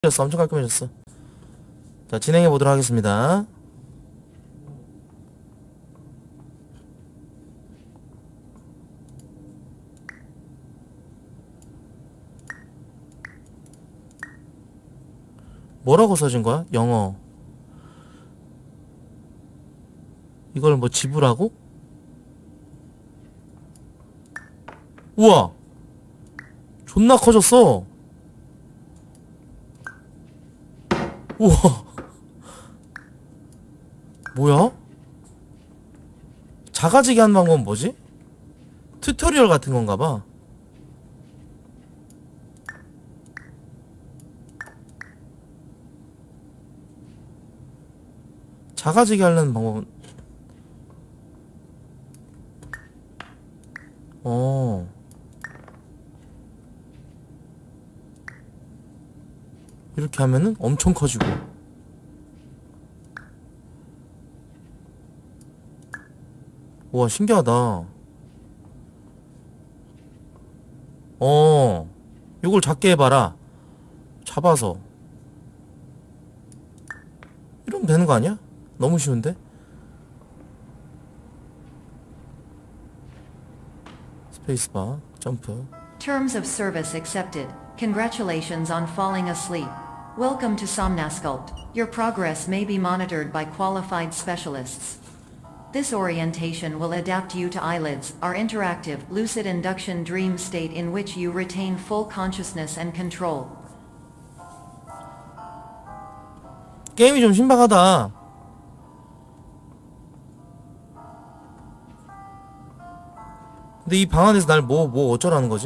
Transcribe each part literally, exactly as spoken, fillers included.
엄청 깔끔해졌어. 자, 진행해 보도록 하겠습니다. 뭐라고 써진 거야? 영어. 이걸 뭐 지불하고? 우와! 존나 커졌어. 우와. 뭐야? 작아지게 하는 방법은 뭐지? 튜토리얼 같은 건가 봐. 작아지게 하려는 방법은 어 이렇게 하면은 엄청 커지고. 우와, 신기하다. 어 이걸 작게 해봐라. 잡아서 이러면 되는 거 아니야? 너무 쉬운데? 스페이스바, 점프. Terms of service accepted. Congratulations on falling asleep. Welcome to Somnasculpt. Your progress may be monitored by qualified specialists. This orientation will adapt you to eyelids, our interactive, lucid induction dream state in which you retain full consciousness and control. 게임이 좀 신박하다. 근데 이 방 안에서 날 뭐, 뭐 어쩌라는 거지?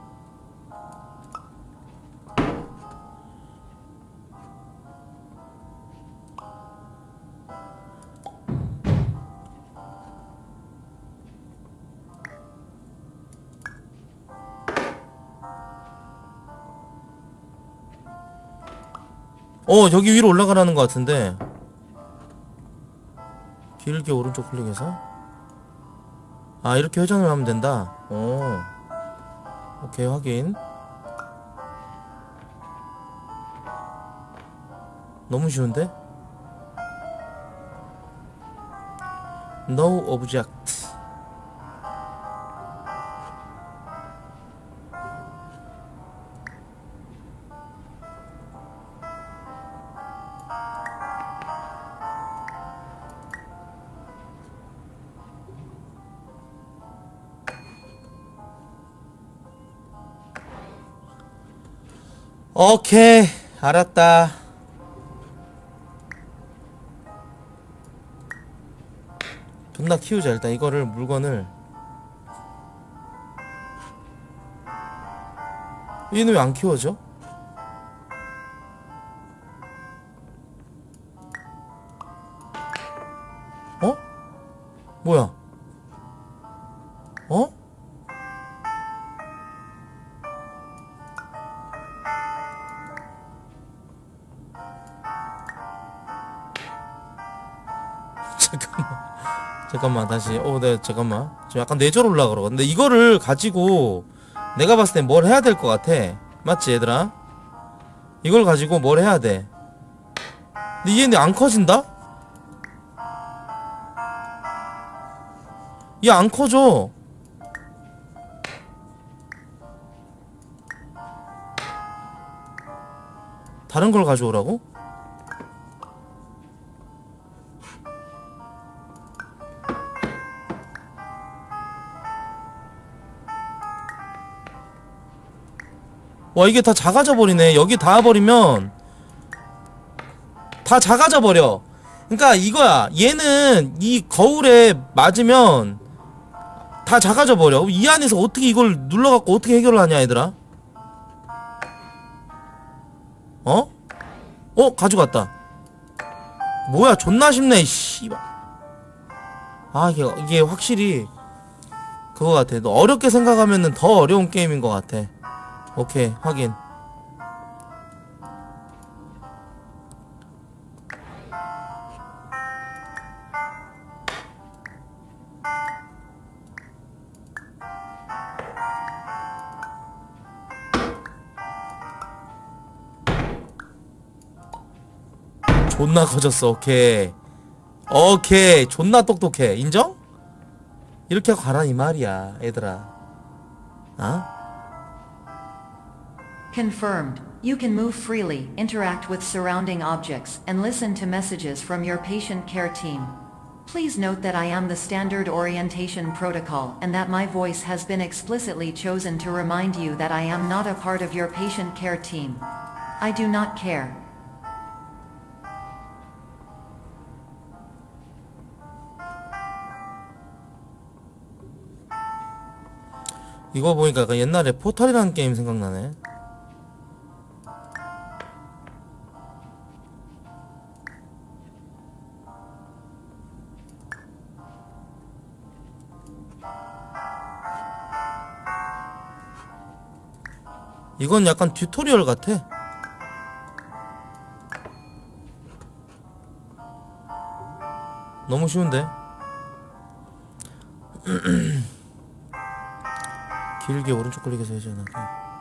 어, 여기 위로 올라가라는 것 같은데. 길게 오른쪽 클릭해서. 아, 이렇게 회전을 하면 된다. 오. 오케이, 확인. 너무 쉬운데? No object. 오케이, 알았다. 존나 키우자. 일단 이거를, 물건을. 얘는 왜 안 키워져? 어? 뭐야? 어? 잠깐만. 잠깐만, 다시. 어, 네, 잠깐만. 지금 약간 뇌절 올라 그러고. 근데 이거를 가지고 내가 봤을 땐 뭘 해야 될 것 같아. 맞지, 얘들아? 이걸 가지고 뭘 해야 돼. 근데 얘는 안 커진다? 얘 안 커져. 다른 걸 가져오라고? 와, 이게 다 작아져 버리네. 여기 닿아버리면 다 작아져 버려. 그러니까 이거야. 얘는 이 거울에 맞으면 다 작아져 버려. 이 안에서 어떻게 이걸 눌러갖고 어떻게 해결을 하냐, 얘들아? 어? 어? 가져갔다. 뭐야, 존나 쉽네, 씨발. 아, 이게, 이게 확실히 그거 같아. 너 어렵게 생각하면은 더 어려운 게임인 것 같아. 오케이, 확인. 존나 커졌어. 오케이 오케이 존나 똑똑해. 인정? 이렇게 가라 이 말이야 얘들아. 어? Confirmed. You can move freely, interact with surrounding objects, and listen to messages from your patient care team. Please note that I am the standard orientation protocol and that my voice has been explicitly chosen to remind you that I am not a part of your patient care team. I do not care. 이거 보니까 약간 옛날에 포탈이라는 게임 생각나네. 이건 약간 튜토리얼 같아. 너무 쉬운데? 길게 오른쪽 클릭해서 해줘야 돼.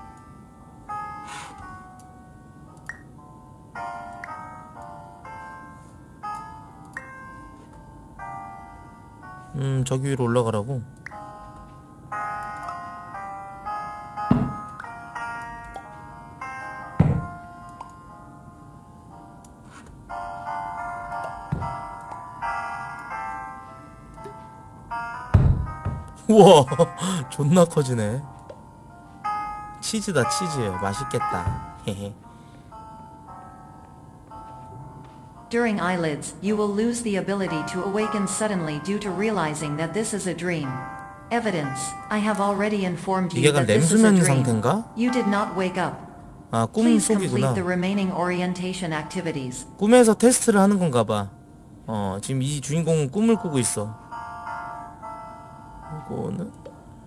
음 저기 위로 올라가라고. 우와 존나 커지네. 치즈다 치즈. 맛있겠다. 헤헤. During eyelids, you will lose the ability to awaken suddenly due to realizing that this is a dream. Evidence. I have already informed you 이게 약간 that this is a 램수면 dream. 상태인가? You did not wake up. 아 Please complete 꿈속이구나. the remaining orientation activities. 꿈에서 테스트를 하는 건가 봐. 어 지금 이 주인공은 꿈을 꾸고 있어. 이거는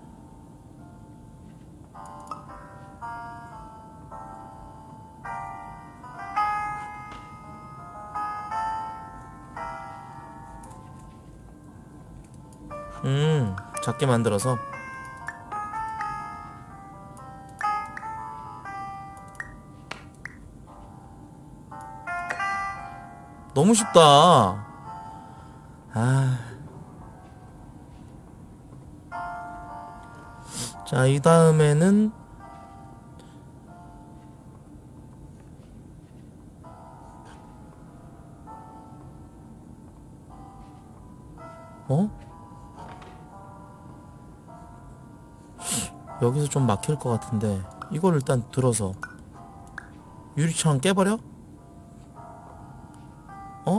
음 작게 만들어서 너무 쉽다. 아. 자, 이 다음에는 어? 여기서 좀 막힐 것 같은데 이걸 일단 들어서 유리창 깨버려? 어?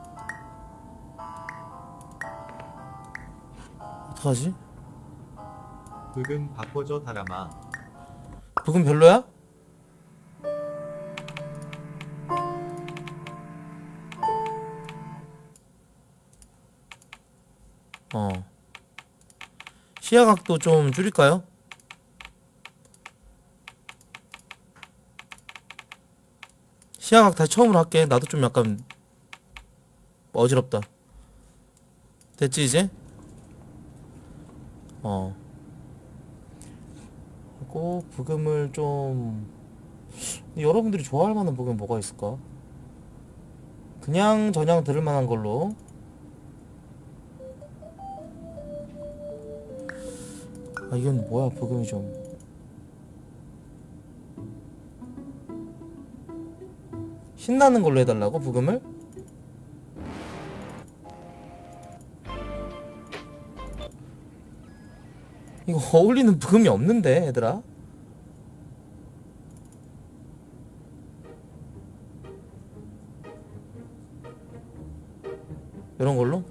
어떡하지? 붉은 바꿔줘 다람아. 부금 별로야? 어 시야각도 좀 줄일까요? 시야각 다시 처음으로 할게. 나도 좀 약간 어지럽다. 됐지 이제? 어 그리고 부금을 좀 여러분들이 좋아할 만한 부금 뭐가 있을까? 그냥 저냥 들을 만한 걸로. 아 이건 뭐야 부금이 좀 신나는 걸로 해달라고 부금을? 이거 어울리는 부금이 없는데 얘들아? 이런 걸로?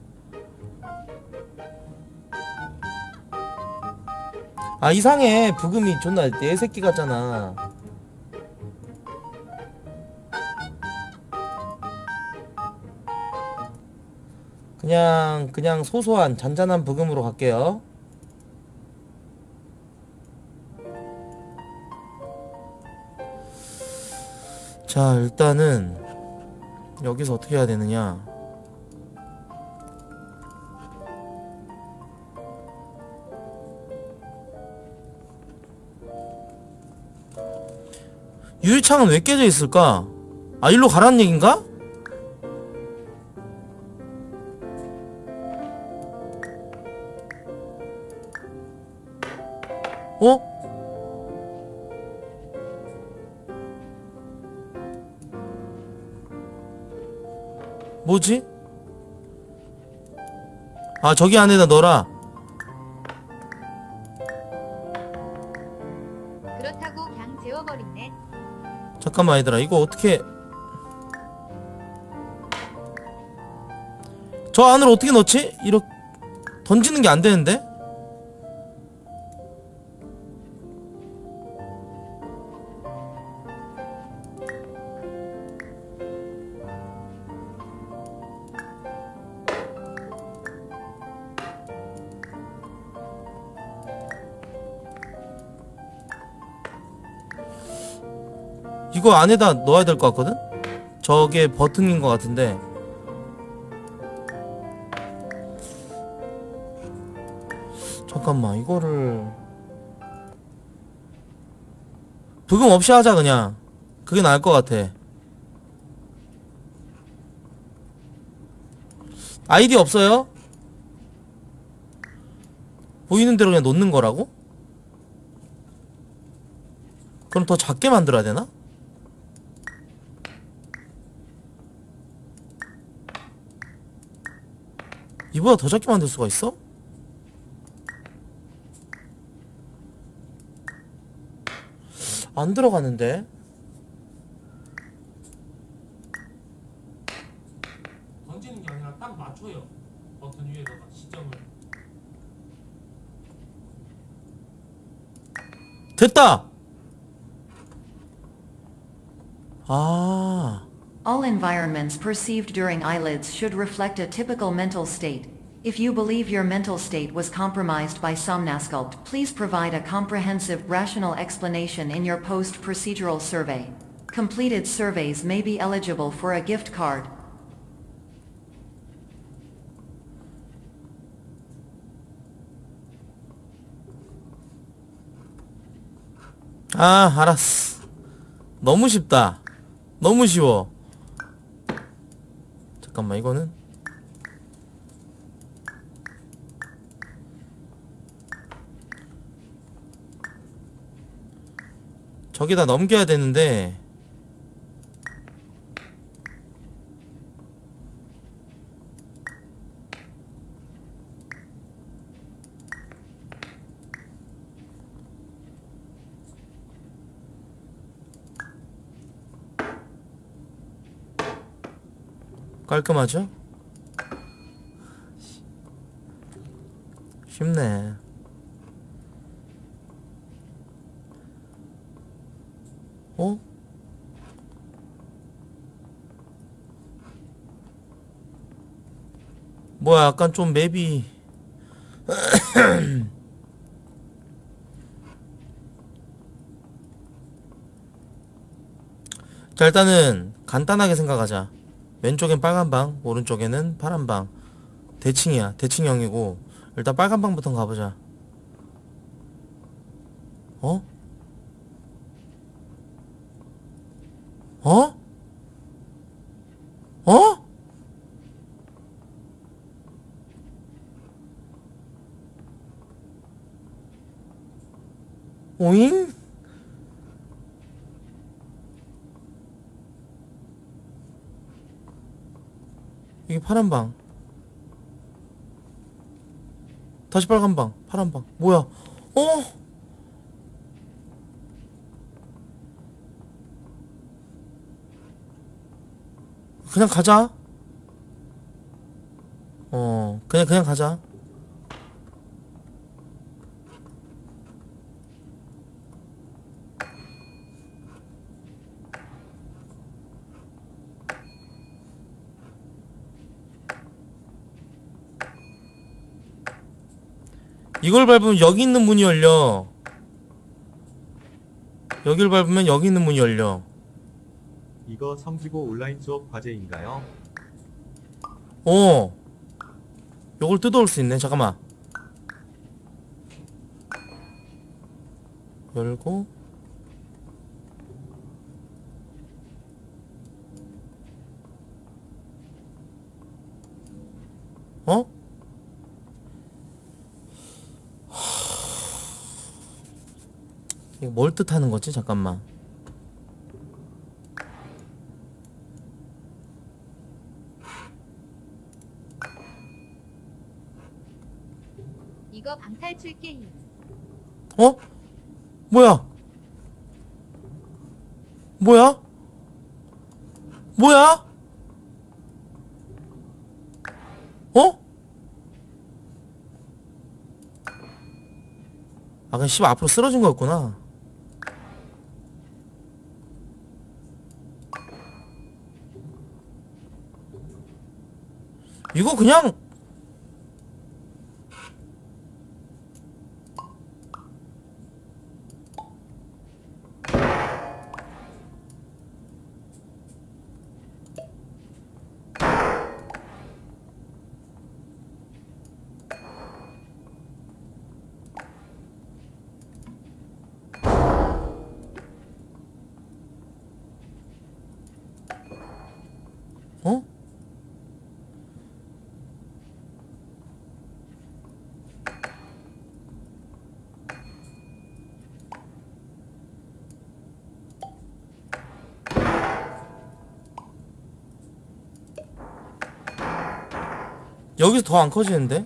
아 이상해. 부금이 존나 내 새끼 같잖아. 그냥 그냥 소소한 잔잔한 부금으로 갈게요. 자 일단은 여기서 어떻게 해야 되느냐. 유리창은 왜 깨져 있을까? 아 일로 가라는 얘긴가? 어? 뭐지? 아, 저기 안에다 넣어라. 그렇다고 그냥 재워버리네. 잠깐만 얘들아, 이거 어떻게 저 안으로 어떻게 넣지? 이렇게 던지는 게 안 되는데? 이거 안에다 넣어야 될 것 같거든? 저게 버튼인 것 같은데. 잠깐만, 이거를 부금 없이 하자. 그냥 그게 나을 것 같아. 아이디 없어요? 보이는 대로 그냥 놓는 거라고? 그럼 더 작게 만들어야 되나? 이보다 더 작게 만들 수가 있어? 안 들어가는데? 던지는 게 아니라 딱 맞춰요. 버튼 위에다가 시점을. 됐다! 아, All environments perceived during eyelids should reflect a typical mental state. If you believe your mental state was compromised by Somnasculpt, please provide a comprehensive, rational explanation in your post-procedural survey. Completed surveys may be eligible for a gift card. 아, 알았어. 너무 쉽다. 너무 쉬워. 잠깐만, 이거는 저기다 넘겨야 되는데. 깔끔하죠? 쉽네. 어? 뭐야, 약간 좀 맵이 자, 일단은 간단하게 생각하자. 왼쪽엔 빨간 방, 오른쪽에는 파란 방. 대칭이야. 대칭형이고. 일단 빨간 방부터 가보자. 어? 어? 어? 오잉? 이게 파란 방. 다시 빨간 방. 파란 방. 뭐야? 어? 그냥 가자. 어, 그냥 그냥 가자. 이걸 밟으면 여기 있는 문이 열려. 여길 밟으면 여기 있는 문이 열려. 이거 성지고 온라인 수업 과제인가요? 어, 요걸 뜯어올 수 있네. 잠깐만. 열고. 어? 이게 뭘 뜻하는 거지? 잠깐만. 이거 방탈출 게임. 어? 뭐야? 뭐야? 뭐야? 어? 아 그냥 씨발 앞으로 쓰러진 거였구나. 이거 그냥 어? 여기서 더 안 커지는데?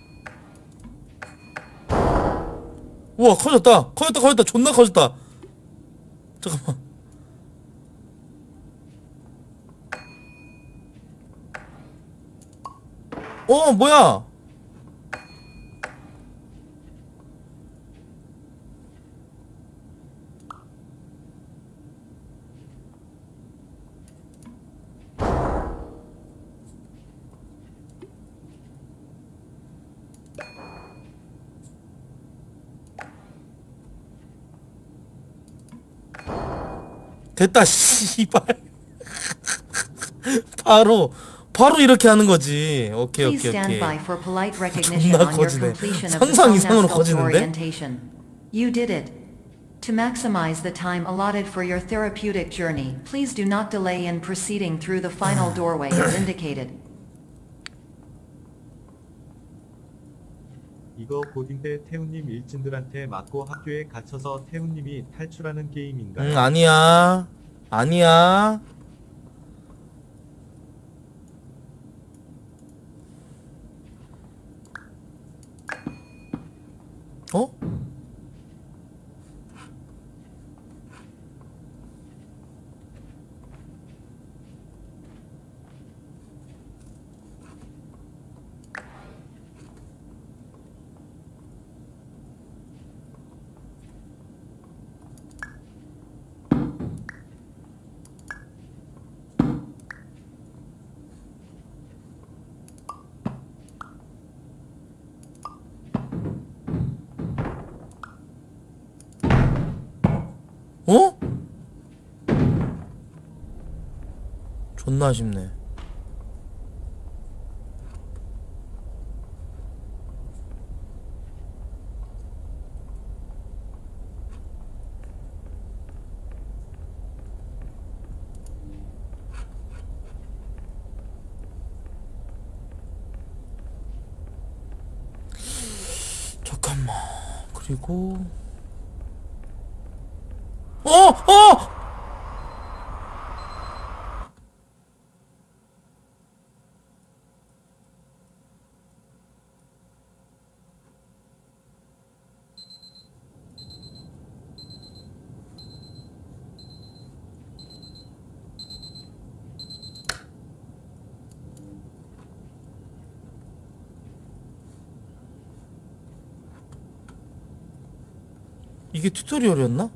우와 커졌다 커졌다 커졌다 존나 커졌다. 잠깐만. 어 뭐야? 됐다 씨발. 바로 바로 이렇게 하는 거지. 오케이 Please 오케이 stand 오케이. by for polite recognition 존나 on your 커지네. completion of the 상상 이상으로 Somnasculpt 커지는데? orientation. You did it. To maximize the time allotted for your therapeutic journey, please do not delay in proceeding through the final doorway as indicated. 이거 고딩 때 태훈님 일진들한테 맞고 학교에 갇혀서 태훈님이 탈출하는 게임인가요? 응 아니야 아니야. 어? 어? 존나 아쉽네. 잠깐만. 그리고 어! 어! 이게 튜토리얼이었나?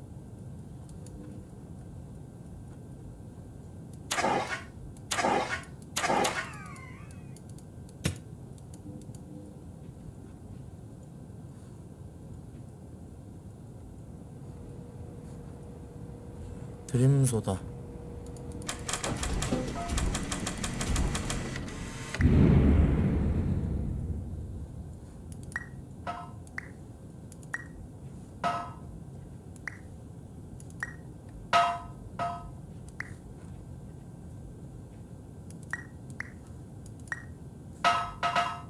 드림소다.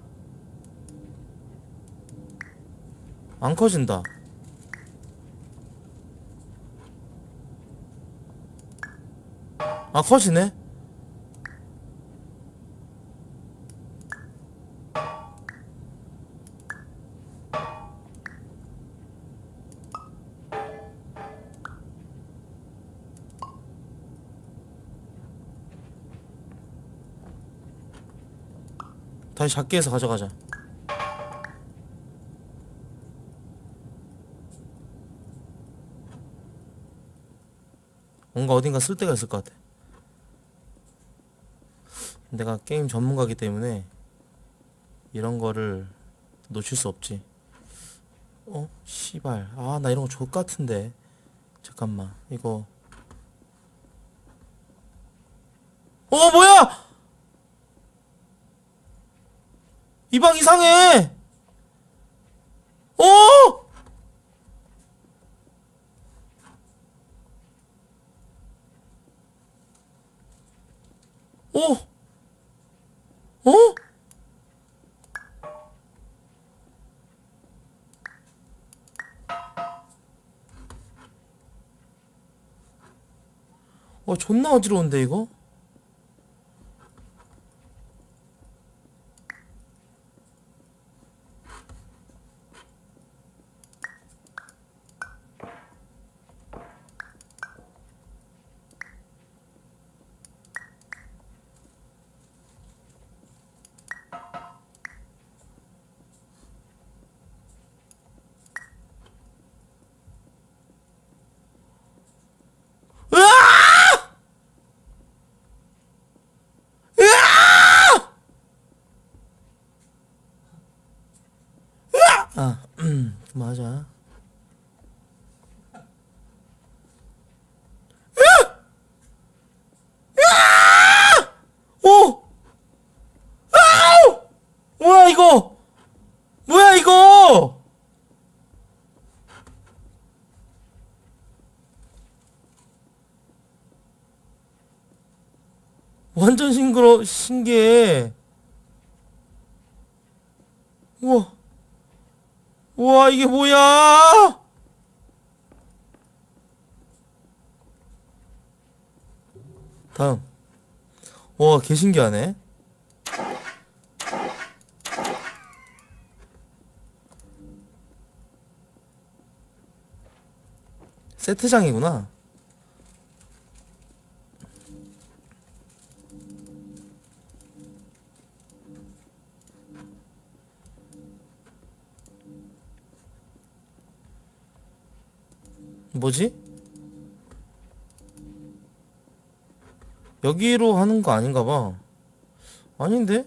안 커진다. 아, 컷이네. 다시 작게 해서 가져가자. 뭔가 어딘가 쓸 데가 있을 것 같아. 내가 게임 전문가이기 때문에 이런 거를 놓칠 수 없지. 어? 씨발. 아, 나 이런 거 족 같은데. 잠깐만. 이거. 어, 뭐야! 이 방 이상해! 어! 어? 어? 어, 존나 어지러운데, 이거? 으아! 으아! 으아! 아, 음, 맞아. 오! 아우! 뭐야 이거? 뭐야 이거? 완전 싱그러 신기해. 우와. 우와 이게 뭐야? 다음. 와, 개 신기하네. 세트장이구나. 뭐지? 여기로 하는 거 아닌가 봐. 아닌데?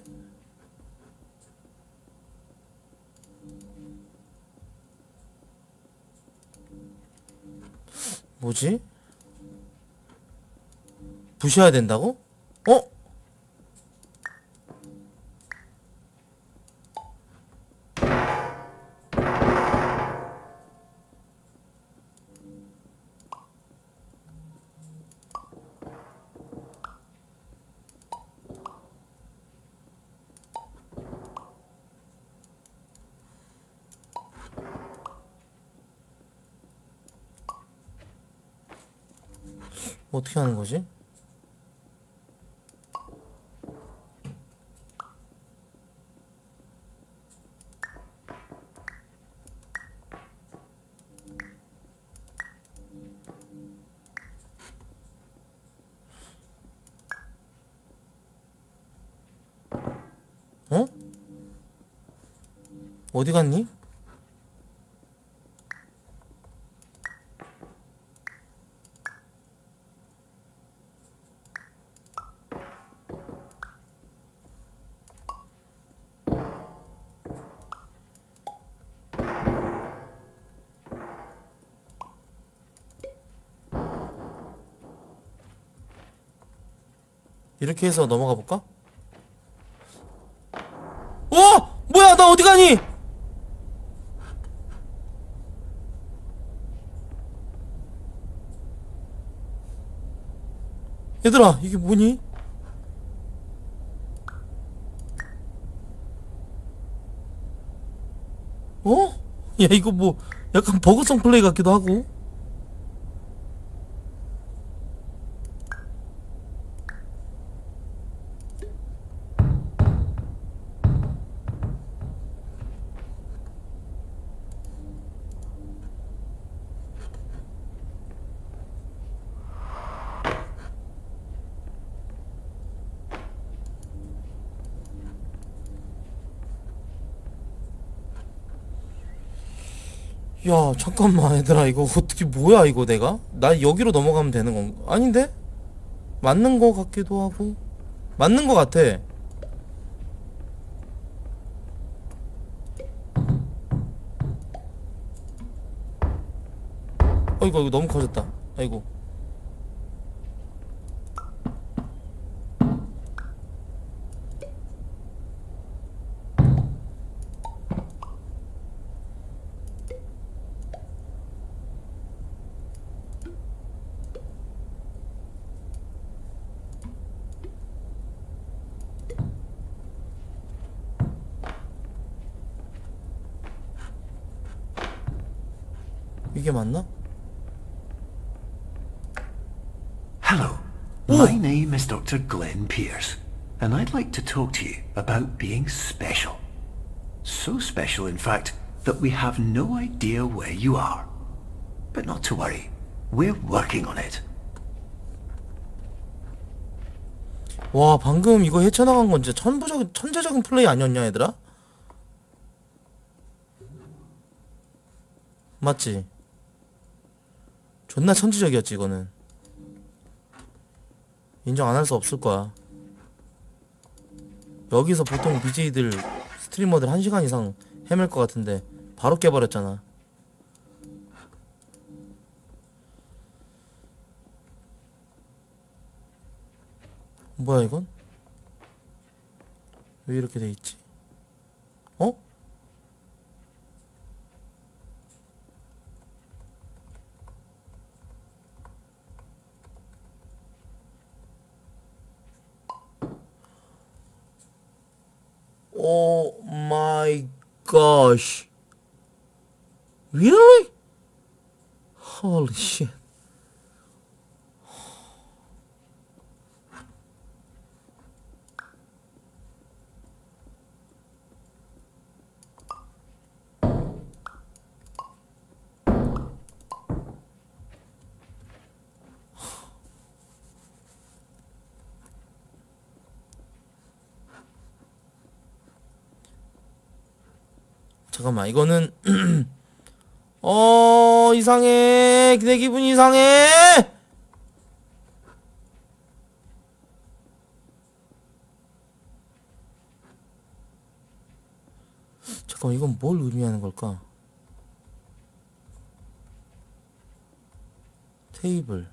뭐지? 부셔야 된다고? 어? 어떻게 하는 거지? 어? 어디 갔니? 이렇게 해서 넘어가 볼까? 어! 뭐야, 나 어디 가니? 얘들아, 이게 뭐니? 어? 야, 이거 뭐 약간 버그성 플레이 같기도 하고. 야 잠깐만 얘들아, 이거 어떻게 뭐야 이거. 내가 나 여기로 넘어가면 되는 건가? 아닌데? 맞는 거 같기도 하고. 맞는 거 같아. 어이구 이거 너무 커졌다. 아이고. 이게 맞나? Hello, my name is Doctor Glenn Pierce, and I'd like to talk to you about being special. So special, in fact, that we have no idea where you are. But not to worry, we're working on it. 와 방금 이거 헤쳐나간 건 진짜 천부적인 천재적인 플레이 아니었냐 얘들아? 맞지? 존나 천재적이었지 이거는. 인정 안 할 수 없을 거야. 여기서 보통 비제이들 스트리머들 한 시간 이상 헤맬 것 같은데 바로 깨버렸잖아. 뭐야 이건? 왜 이렇게 돼 있지? 어? Oh my gosh. Really? Holy shit. 잠깐만 이거는 어 이상해. 내 기분 이상해. 잠깐만 이건 뭘 의미하는 걸까? 테이블.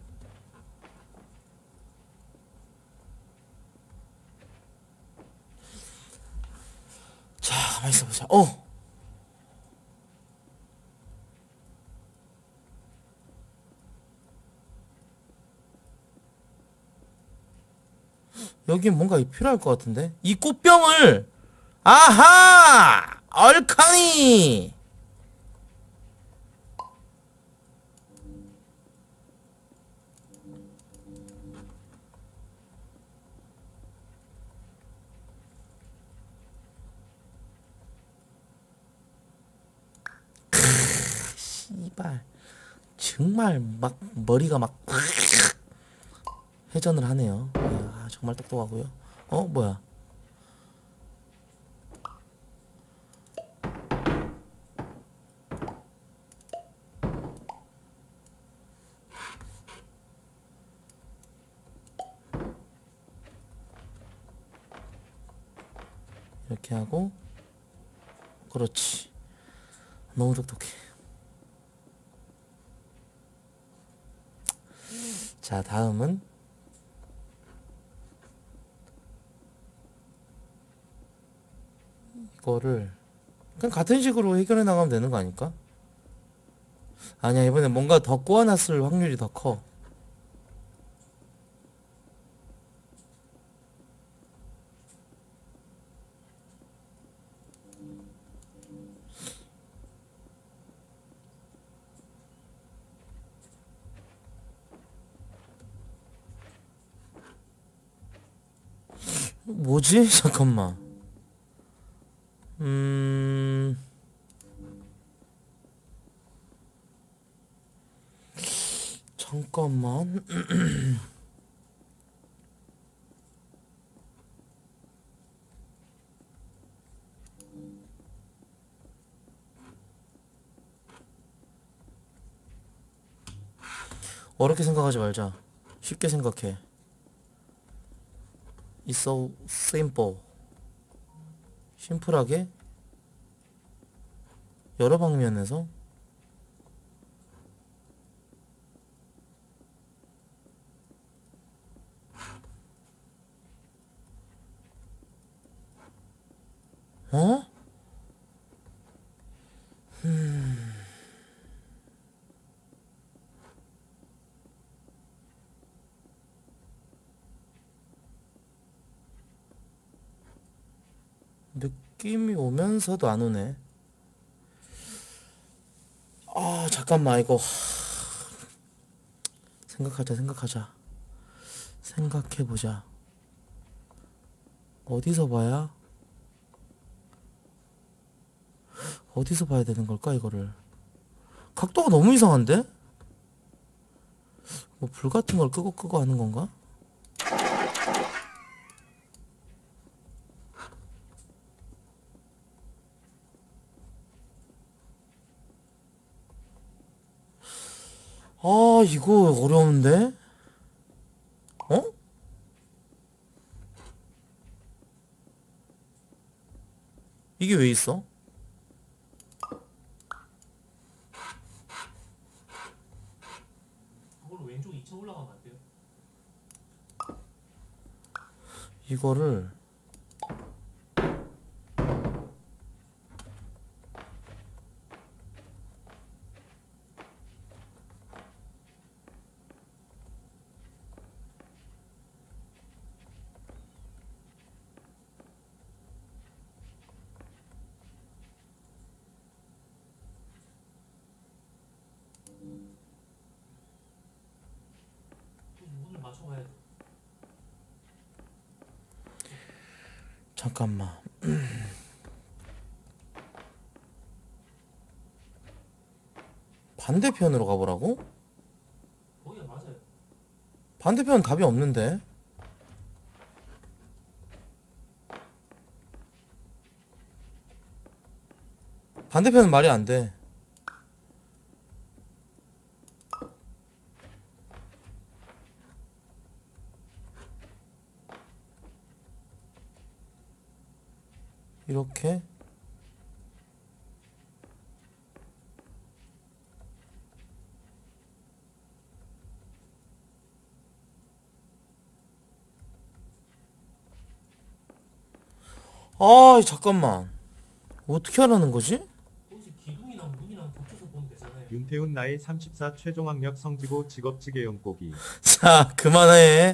자 가만히 있어보자. 어 여긴 뭔가 필요할 것 같은데? 이 꽃병을! 아하! 얼카니! 크으, 씨발. 정말 막 머리가 막 회전을 하네요. 아, 정말 똑똑하고요. 어 뭐야? 이렇게 하고 그렇지. 너무 똑똑해. 자 다음은 이거를 그냥 같은 식으로 해결해 나가면 되는 거 아닐까? 아니야 이번에 뭔가 더 꼬아놨을 확률이 더 커. 뭐지? 잠깐만. 음... 잠깐만. 어렵게 생각하지 말자. 쉽게 생각해. It's so simple. 심플하게 여러 방면에서 어? 음. 느낌이 오면서도 안 오네. 아, 잠깐만, 이거. 생각하자, 생각하자. 생각해보자. 어디서 봐야? 어디서 봐야 되는 걸까, 이거를? 각도가 너무 이상한데? 뭐, 불 같은 걸 끄고 끄고 하는 건가? 아, 이거 어려운데? 어? 이게 왜 있어? 그걸로 왼쪽 이 층 올라가면 안 돼요? 이거를 또 문을 맞춰봐야 돼. 잠깐만. 반대편으로 가보라고? 거기가 맞아요. 반대편은 답이 없는데. 반대편은 말이 안 돼. 이렇게 아, 잠깐만. 어떻게 하라는 거지? 거기서 기둥이랑 문이랑 겹쳐서 보면 되잖아요. 윤태훈 나이 삼십사 최종학력 성지고 직업지게 연고기. 자, 그만해.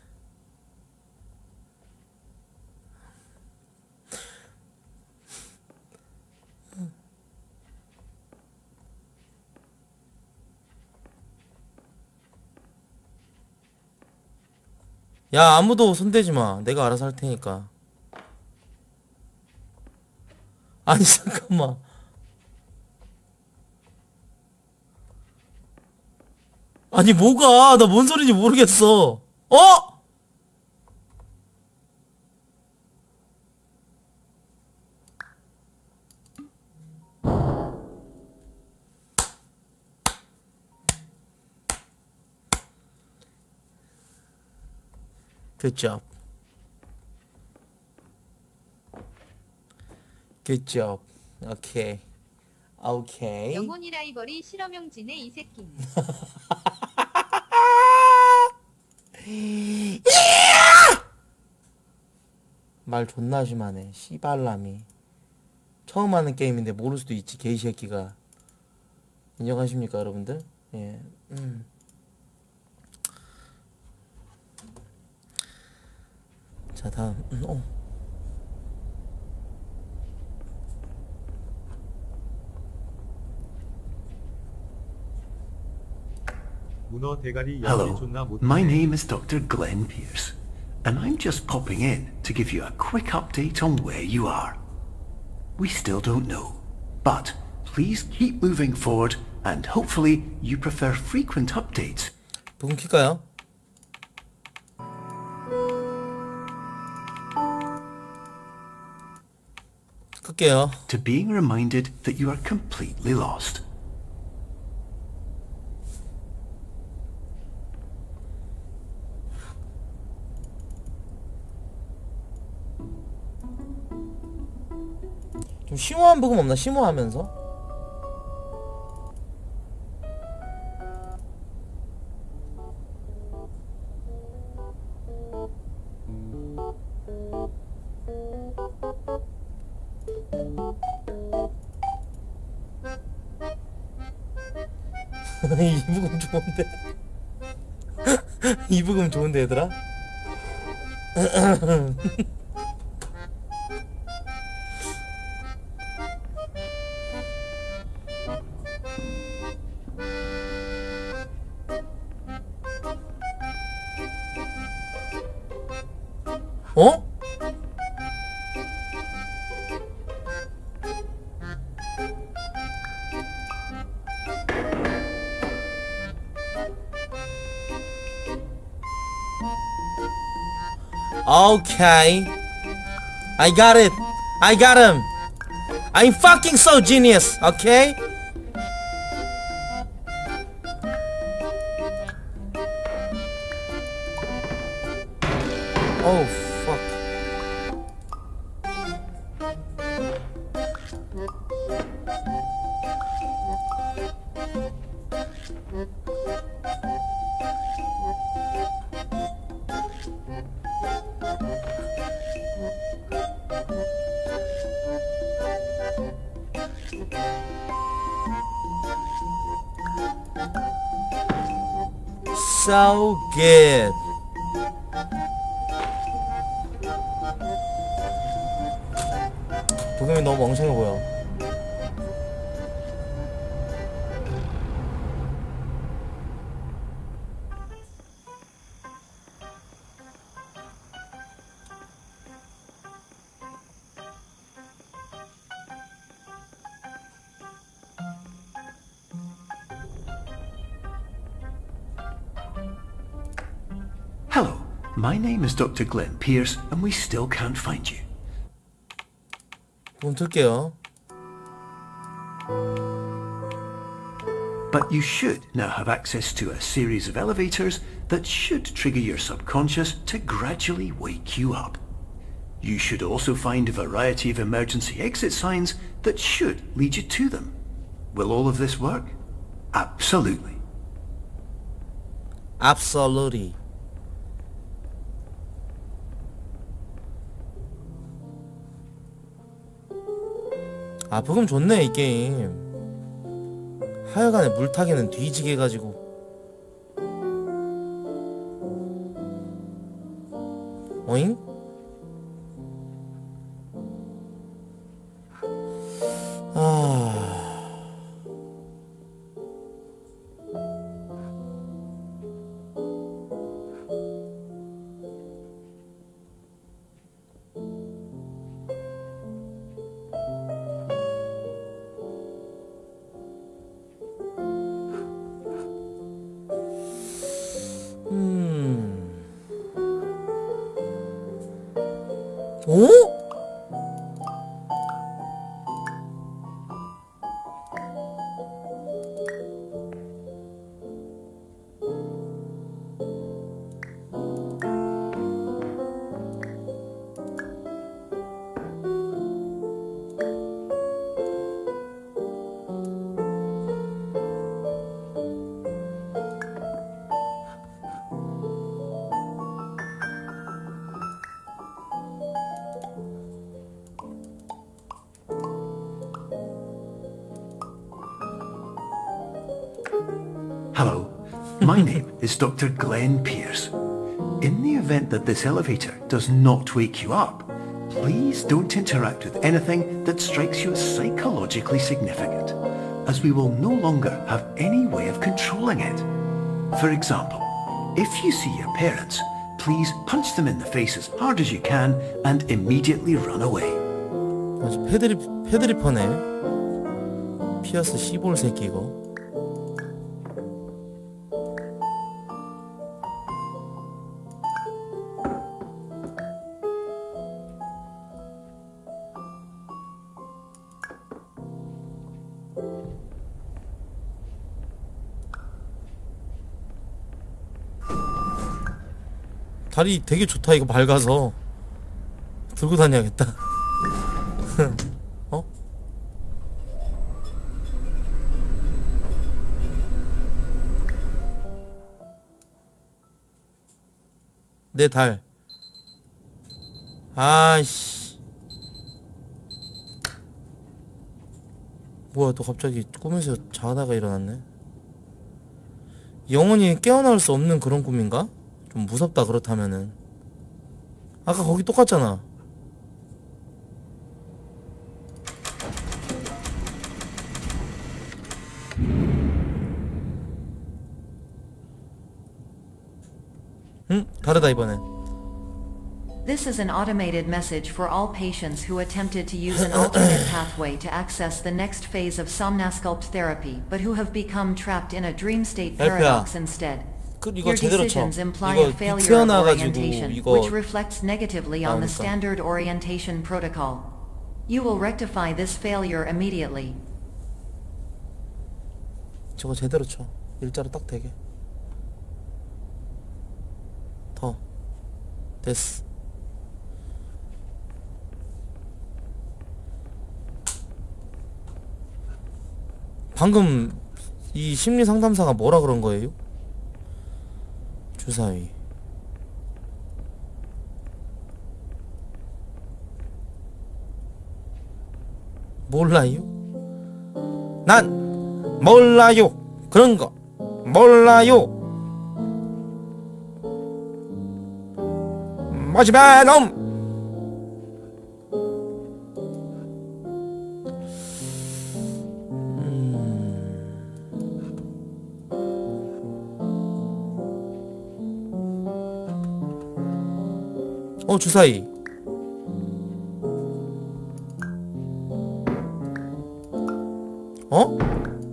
야, 아무도 손대지 마. 내가 알아서 할 테니까. 아니, 잠깐만. 아니, 뭐가? 나 뭔 소리인지 모르겠어. 어? Good job. Good job. Okay. Okay. 영혼이 라이벌이 실험용지네 이 새끼는. 말 존나 심하네. 씨발람이. 처음 하는 게임인데 모를 수도 있지, 개이새끼가. 인정하십니까, 여러분들? 예. 음. 자, 다음. 음, 어. 문어 대가리 연기 Hello, 존나 못해. my name is Doctor Glenn Pierce, and I'm just popping in to give you a quick update on where you are. We still don't know, but please keep moving forward, and hopefully you prefer frequent updates. 부금 킬까요? 끌게요. To being reminded that you are completely lost. 좀 심오한 부분 없나? 심오하면서? 이 부분 좋은데? 이 부분 좋은데 얘들아? 어? Okay, I got it. I got him. I'm fucking so genius. Okay. Oh fuck. So good. 도겸이 너무 멍청해 보여. Hello, my name is Doctor Glenn Pierce, and we still can't find you. 문 틀게요. But you should now have access to a series of elevators that should trigger your subconscious to gradually wake you up. You should also find a variety of emergency exit signs that should lead you to them. Will all of this work? Absolutely. Absolutely. 아, 부금 좋네 이 게임. 하여간에 물타기는 뒤지게 해가지고. 어잉? 아... 오? Hello, my name is Doctor Glenn Pierce. In the event that this elevator does not wake you up, please don't interact with anything that strikes you as psychologically significant, as we will no longer have any way of controlling it. For example, if you see your parents, please punch them in the face as hard as you can and immediately run away. 아주 패드립, 패드리퍼네. 피어스 씨볼 새끼 이거. 다리 되게 좋다 이거 밝아서 들고 다녀야겠다. 어? 내 달. 아이씨. 뭐야, 또 갑자기 꿈에서 자다가 일어났네. 영원히 깨어나올 수 없는 그런 꿈인가? 좀 무섭다, 그렇다면은. 아까 거기 똑같잖아. 응? 다르다, 이번엔. This is an automated message for all patients who attempted to use an alternate pathway to access the next phase of Somnasculpt therapy, but who have become trapped in a dream state paradox instead. 그, 이거 Your 제대로 쳐. decisions imply 이거 a failure of 튀어나와가지고 orientation, 이거 which reflects negatively on the 나오니까. standard orientation protocol. You will rectify this failure immediately. 저거 제대로 쳐. 일자로 딱 되게. 더. 됐어. 방금 이 심리 상담사가 뭐라 그런 거예요? 주사위. 몰라요? 난 몰라요. 그런 거 몰라요. 마지막 놈. 어, 주사위. 어?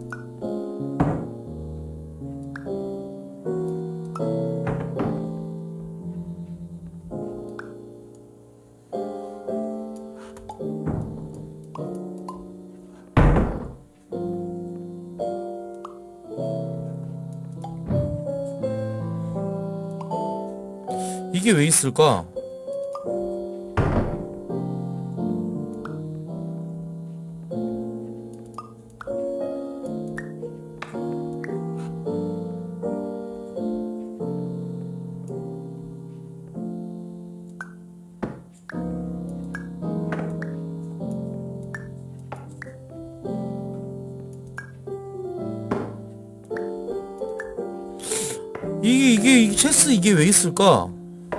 이게 왜 있을까? 이게 이게 이 체스 이게 왜 있을까?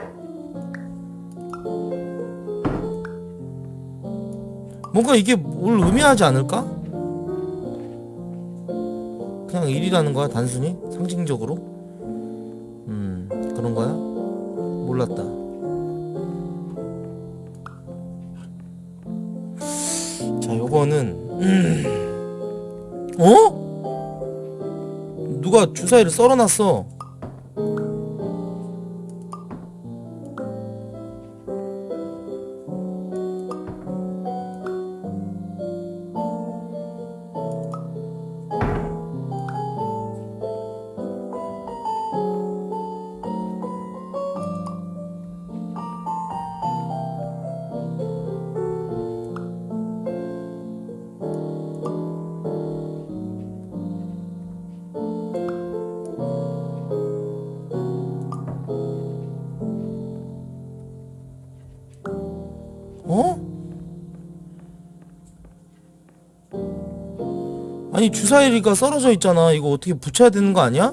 뭔가 이게 뭘 의미하지 않을까? 그냥 일이라는 거야, 단순히? 상징적으로? 음, 그런 거야? 몰랐다. 자, 요거는 음. 어? 누가 주사위를 썰어놨어. 어? 아니, 주사위가 썰어져 있잖아. 이거 어떻게 붙여야 되는 거 아니야?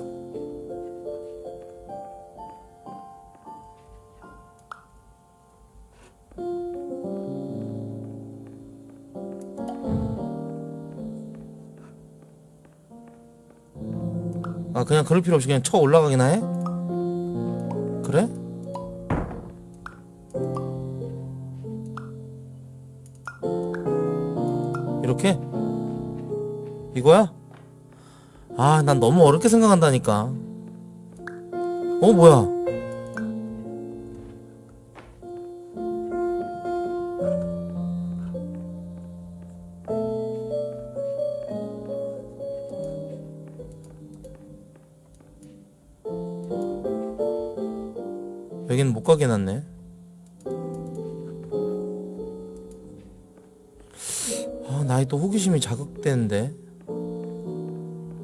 아, 그냥 그럴 필요 없이 그냥 쳐 올라가기나 해? 그래? 이렇게? 이거야? 아, 난 너무 어렵게 생각한다니까. 어, 뭐야? 여기는 못 가게 해놨네. 아, 나이 또 호기심이 자극되는데.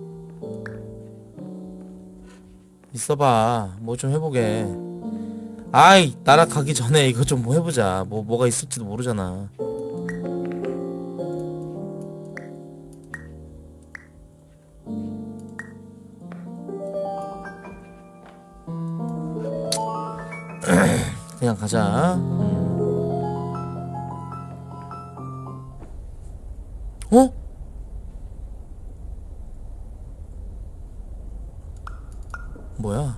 있어봐. 뭐 좀 해보게. 아이, 날아가기 전에 이거 좀 뭐 해보자. 뭐 뭐가 있을지도 모르잖아. 그냥 가자. 음. 어? 뭐야?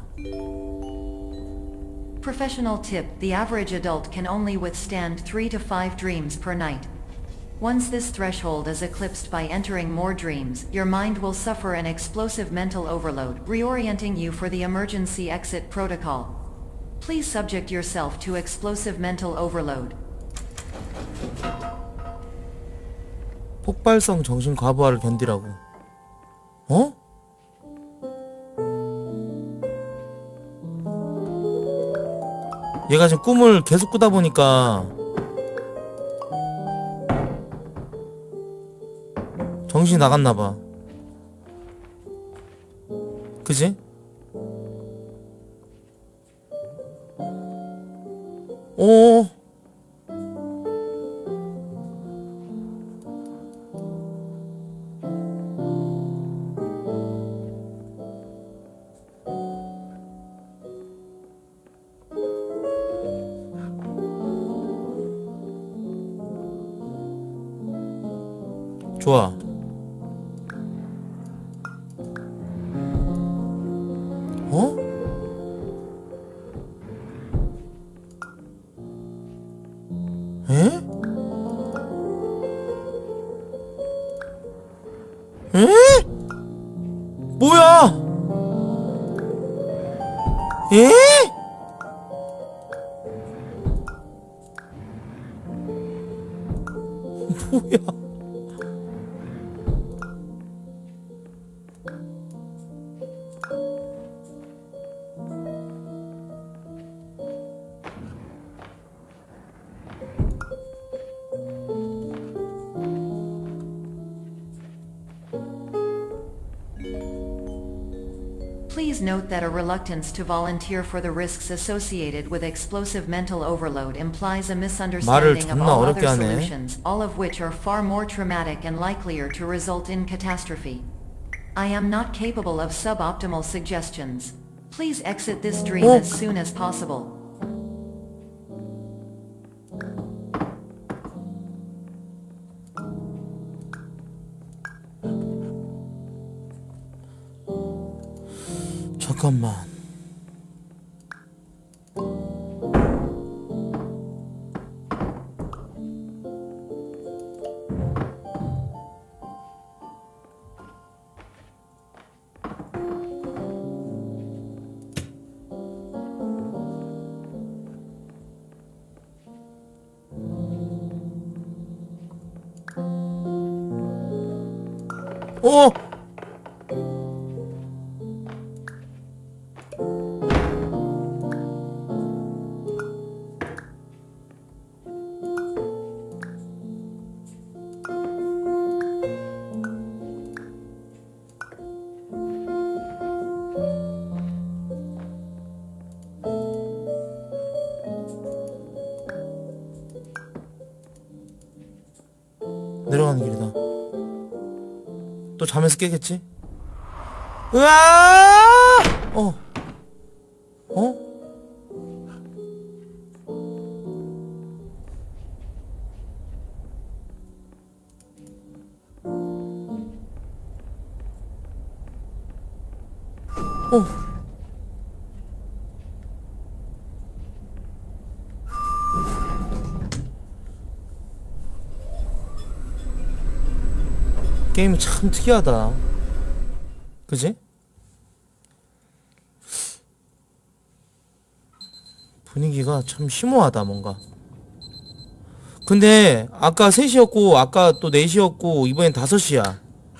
Professional tip: the average adult can only withstand three to five dreams per night. Once this threshold is eclipsed by entering more dreams, your mind will suffer an explosive mental overload, reorienting you for the emergency exit protocol. Please subject yourself to explosive mental overload. 폭발성 정신 과부하를 견디라고. 어? 얘가 지금 꿈을 계속 꾸다 보니까 정신이 나갔나봐. 그지? 오. 좋아. 어? 에? 에? 뭐야? 에? 뭐야? Please note that a reluctance to volunteer for the risks associated with explosive mental overload implies a misunderstanding of all other solutions, all of which are far more traumatic and likelier to result in catastrophe. I am not capable of suboptimal suggestions. Please exit this dream as soon as possible. 잠깐만. 어! 내려가는 길이다. 또 잠에서 깨겠지? 으아! 어. 어? 어. 게임이 참 특이하다. 그지? 분위기가 참 심오하다 뭔가. 근데 아까 셋이었고 아까 또 넷이었고 이번엔 다섯 시야.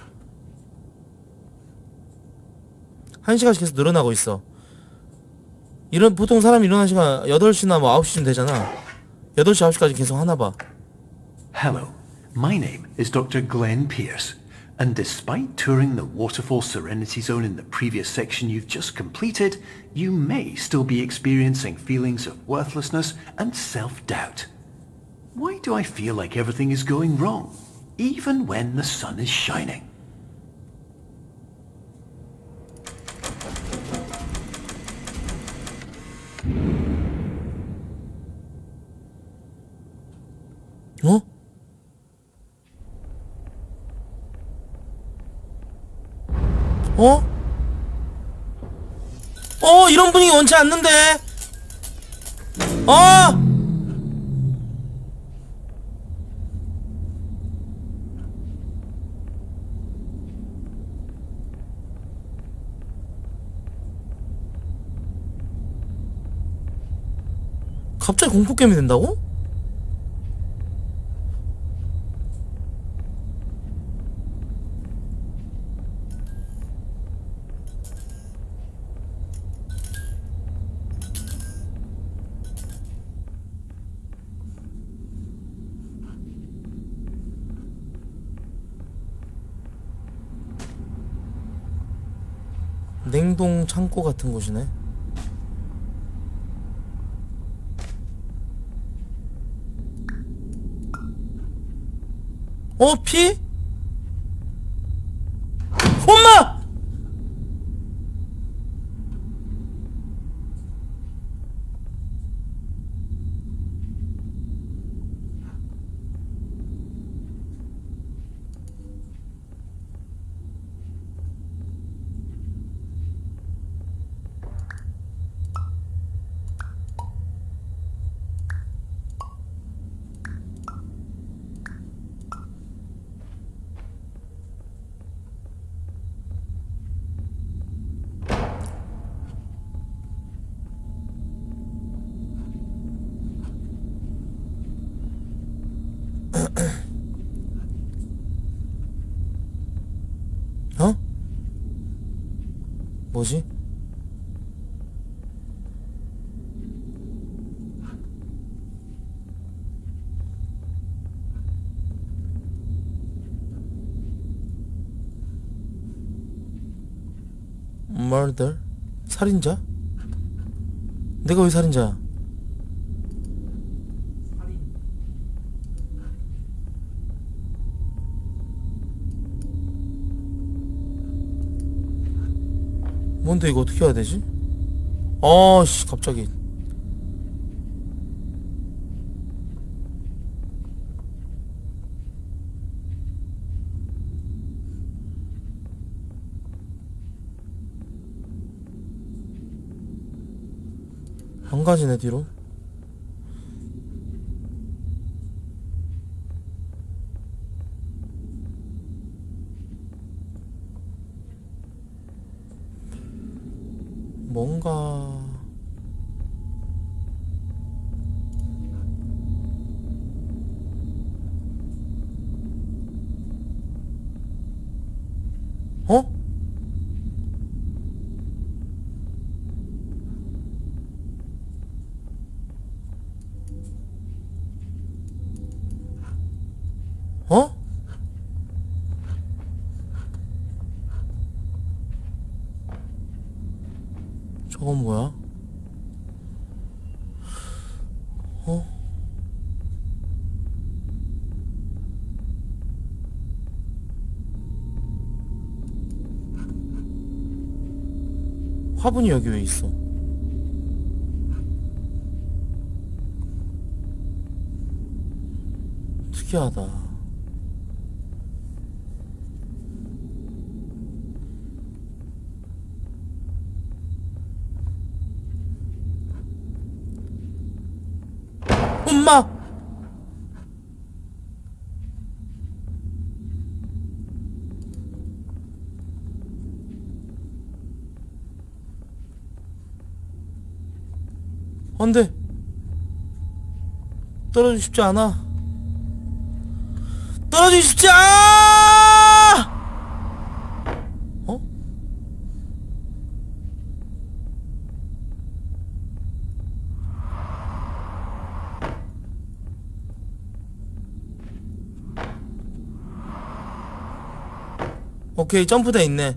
한 시간씩 계속 늘어나고 있어. 이런 보통 사람이 일어나는 시간 여덟 시나 뭐 아홉 시쯤 되잖아. 여덟 시 아홉 시까지 계속 하나봐. Hello, my name is Doctor Glenn Pierce, And despite touring the Waterfall Serenity Zone in the previous section you've just completed, you may still be experiencing feelings of worthlessness and self-doubt. Why do I feel like everything is going wrong, even when the sun is shining? 어? 어? 어, 이런 분위기 원치 않는데. 어! 갑자기 공포 게임이 된다고? 냉동 창고 같은 곳이네. 어? 피? 엄마! 어? 뭐지? murder? 살인자? 내가 왜 살인자야? 살인. 뭔데 이거 어떻게 해야 되지? 아씨 갑자기 한 가지네 뒤로. 뭔가 어? 어? 저건 뭐야? 어? 화분이 여기 왜 있어? 특이하다. 엄마! 안돼. 떨어지고 싶지 않아. 떨어지고 싶지 않아! 어? 오케이, 점프대 있네.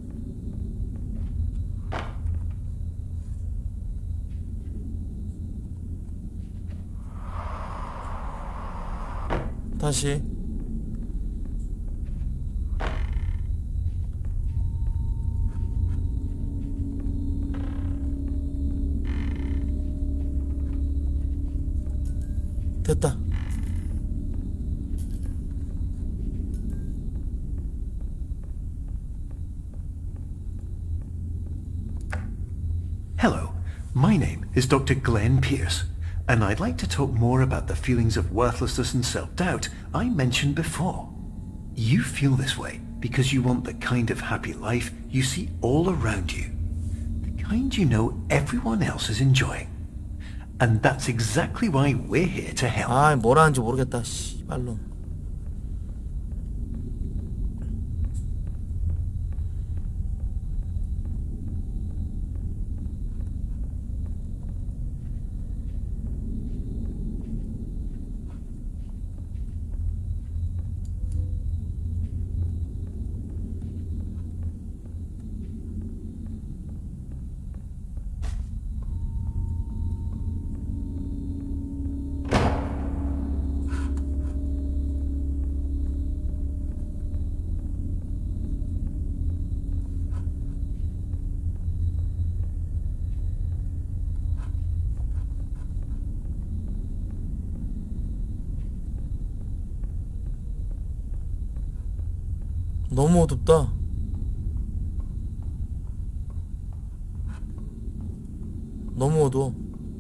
다시. 됐다. Hello, my name is Doctor Glenn Pierce, and I'd like to talk more about the feelings of worthlessness and self-doubt I mentioned before. You feel this way because you want the kind of happy life you see all around you, the kind you know everyone else is enjoying. And that's exactly why we're here to help. 아, 뭐라 하는지 모르겠다. 씨발로. 너무 어둡다. 너무 어두워.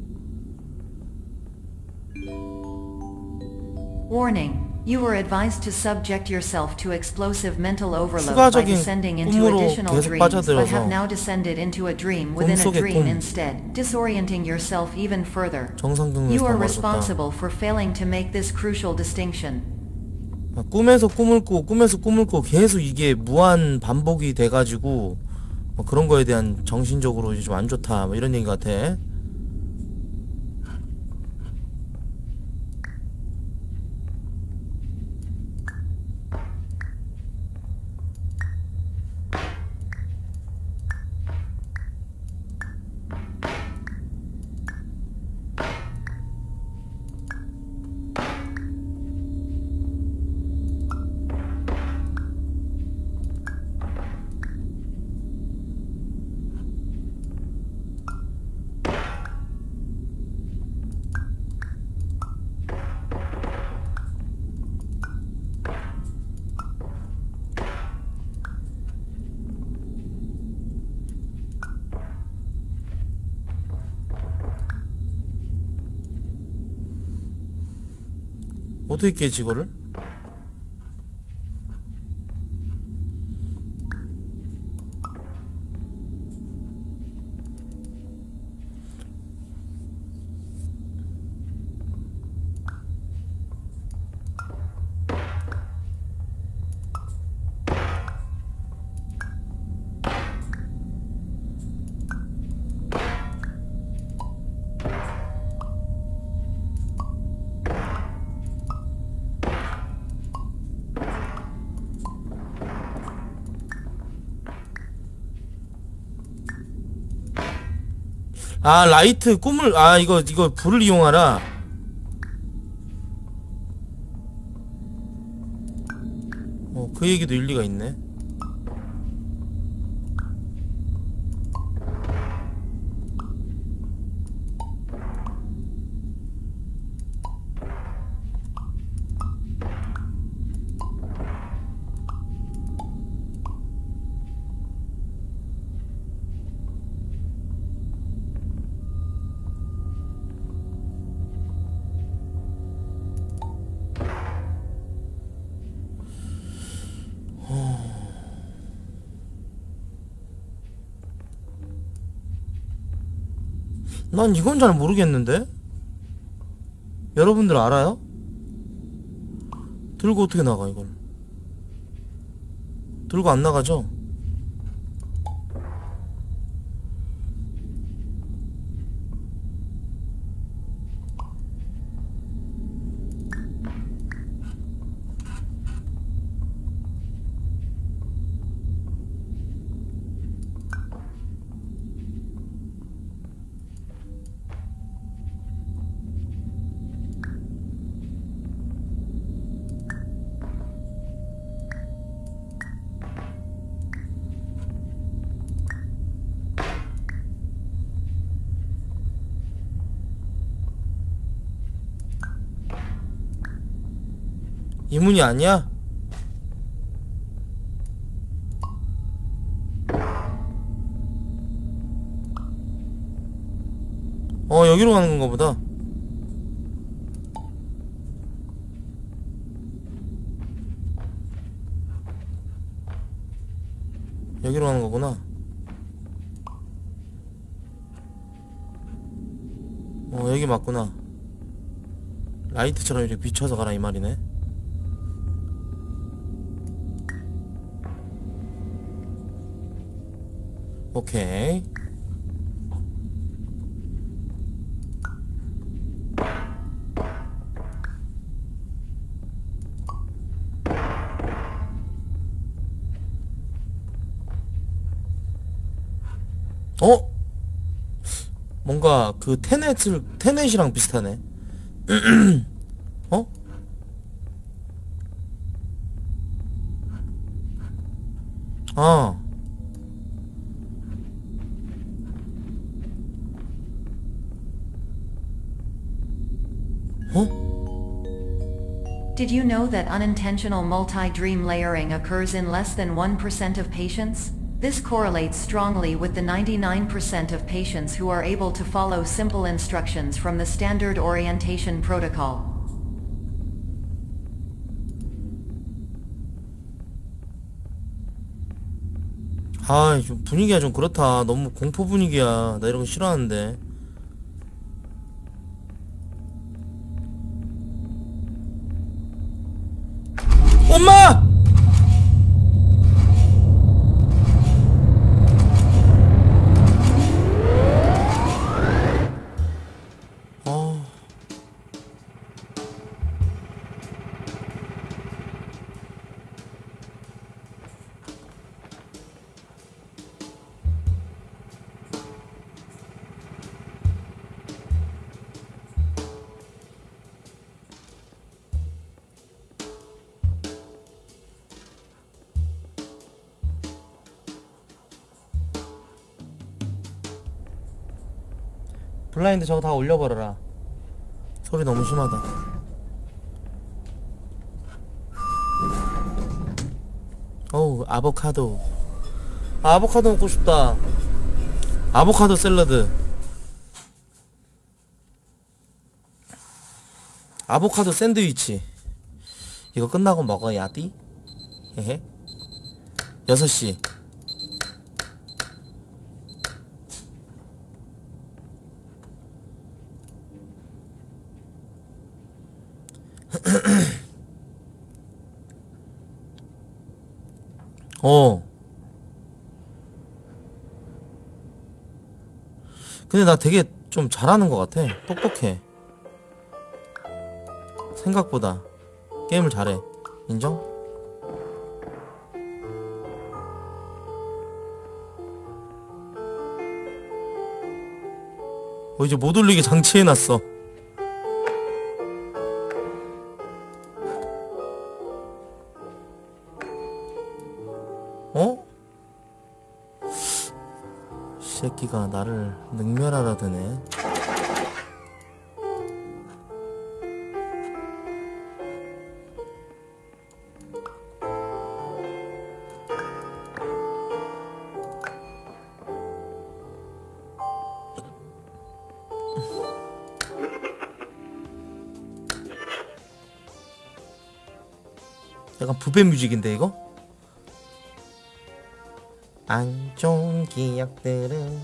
Warning. You were advised to subject yourself to explosive mental overload by 추가적인 descending into 꿈으로 additional 계속 dreams, but 빠져들어서 have now descended into a dream within a 꿈속의 dream 꿈. instead, disorienting yourself even further. 정상적으로 You are 넘어졌다. responsible for failing to make this crucial distinction. 아, 꿈에서 꿈을 꾸고 꿈에서 꿈을 꾸고 계속 이게 무한 반복이 돼가지고 뭐 그런 거에 대한 정신적으로 좀 안 좋다 뭐 이런 얘기 같아. 어떻게 깨지 이거를? 아, 라이트 꿈을 아 이거 이거 불을 이용하라. 어, 그 얘기도 일리가 있네. 난 이건 잘 모르겠는데? 여러분들 알아요? 들고 어떻게 나가 이걸? 들고 안 나가죠? 이 문이 아니야? 어, 여기로 가는 건가 보다. 여기로 가는 거구나. 어, 여기 맞구나. 라이트처럼 이렇게 비춰서 가라 이 말이네. 오케이. 어? 뭔가 그 테넷을 테넷이랑 비슷하네. 어? 아. 어? Did you know that unintentional multi-dream layering occurs in less than one percent of patients? This correlates strongly with the ninety-nine percent of patients who are able to follow simple instructions from the standard orientation protocol. 아, 좀 분위기가 좀 그렇다. 너무 공포 분위기야. 나 이런 거 싫어하는데. 엄마! 어. 블라인드 저거 다 올려버려라. 소리 너무 심하다. 어우, 아보카도. 아, 아보카도 먹고 싶다. 아보카도 샐러드. 아보카도 샌드위치. 이거 끝나고 먹어야지. 헤헤. 여섯 시. 어. 근데 나 되게 좀 잘하는 것 같아. 똑똑해. 생각보다 게임을 잘해. 인정? 어, 이제 못 올리게 장치해놨어. 어? 이 새끼가 나를 능멸하라 드네. 약간 부배 뮤직인데 이거? 안 좋은 기억들은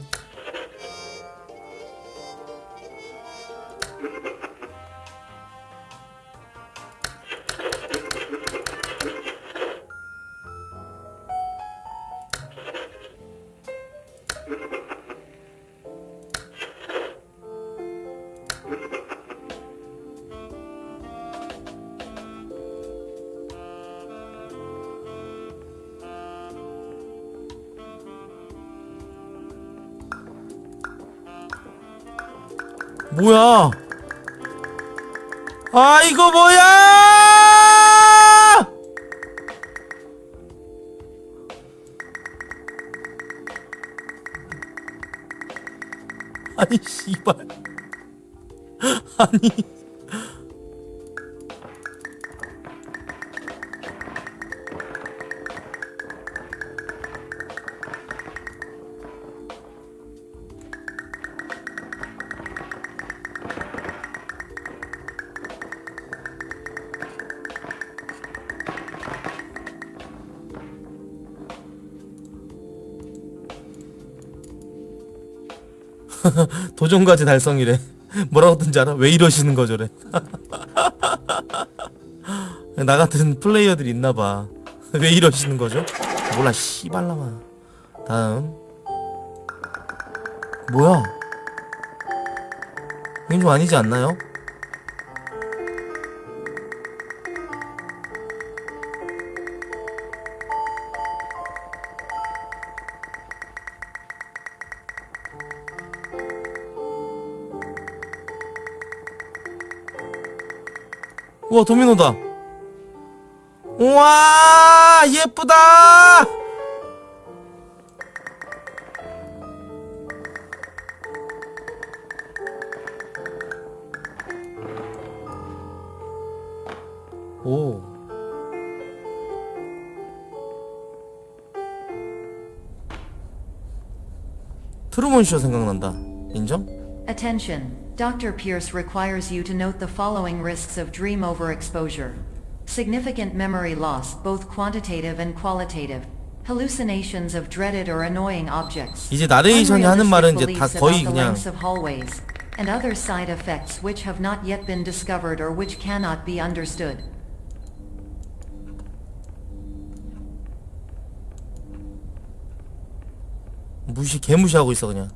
뭐야? 아, 이거 뭐야? 아니 씨발. 아니 도전까지 달성이래. 뭐라고 뜬지 알아? 왜 이러시는 거죠래. 나 같은 플레이어들이 있나봐. 왜 이러시는 거죠? 몰라 씨발라마. 다음 뭐야? 이건 좀 아니지 않나요? 우와 도미노다. 우와 예쁘다. 오 트루먼쇼 생각난다. 인정? Attention. Doctor Pierce requires you to note the following risks of dream overexposure. Significant memory loss, both quantitative and qualitative. Hallucinations of dreaded or annoying objects. 이제 나레이션이 하는 말은 이제 다 Unrealistic 거의 beliefs about the 그냥 lengths of hallways, and other side effects which have not yet been discovered or which cannot be understood. 무시 개무시하고 있어 그냥.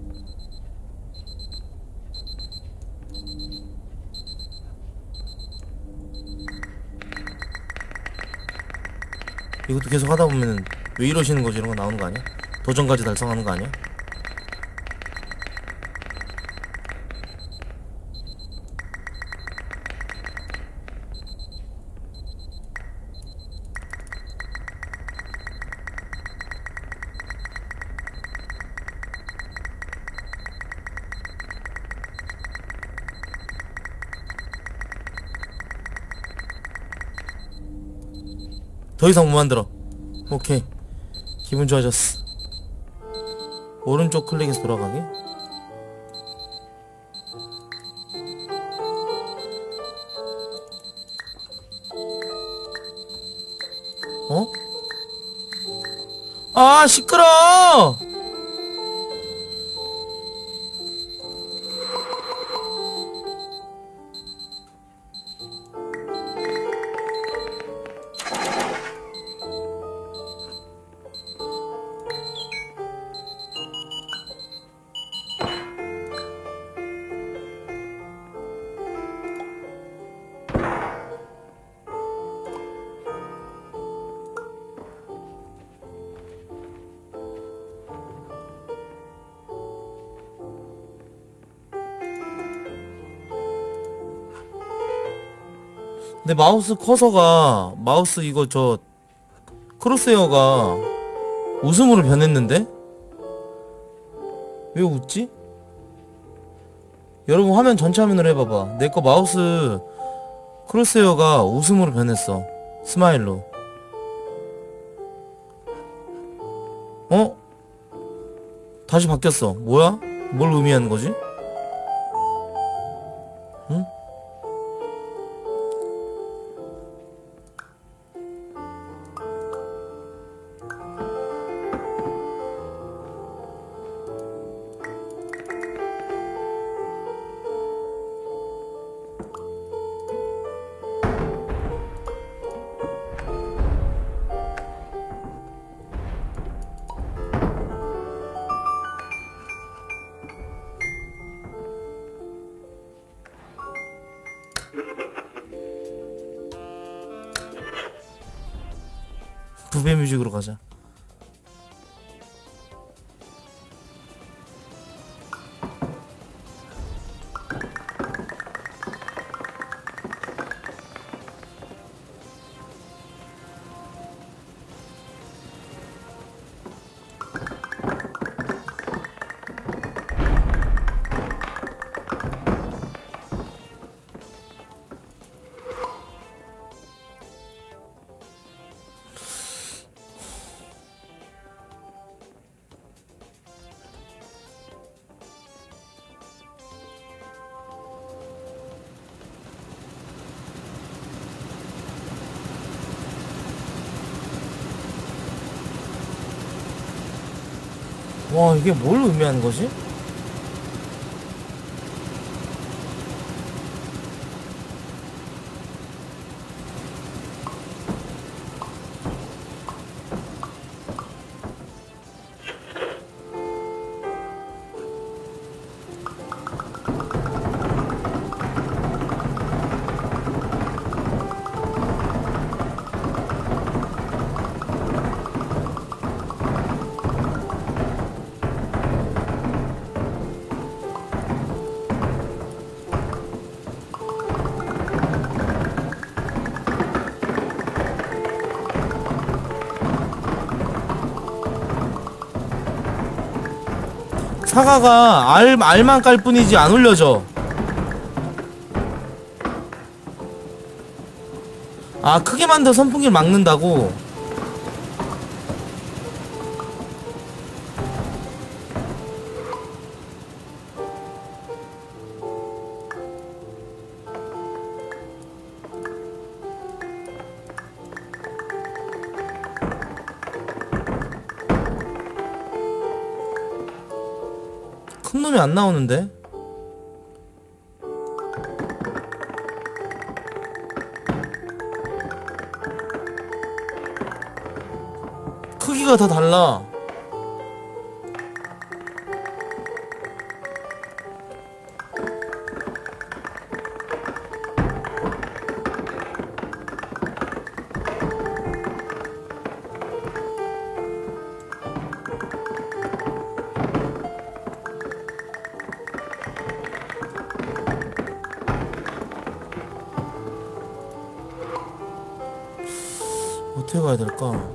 이것도 계속 하다 보면은 왜 이러시는 거지 이런 거 나오는 거 아니야? 도전까지 달성하는 거 아니야? 더 이상 못 만들어. 오케이 기분 좋아졌어. 오른쪽 클릭해서 돌아가기. 어? 아 시끄러. 근데 마우스 커서가 마우스 이거 저 크로스헤어가 웃음으로 변했는데? 왜 웃지? 여러분 화면 전체 화면으로 해봐봐. 내 거 마우스 크로스헤어가 웃음으로 변했어. 스마일로. 어? 다시 바뀌었어. 뭐야? 뭘 의미하는 거지? 응? 부배 뮤직으로 가자. 와 이게 뭘 의미하는 거지? 사과가 알, 알만 깔 뿐이지 안 올려져. 아, 크게 만들어 선풍기를 막는다고? 큰 놈이 안 나오는데? 크기가 다 달라. 어떻게 가야 될까?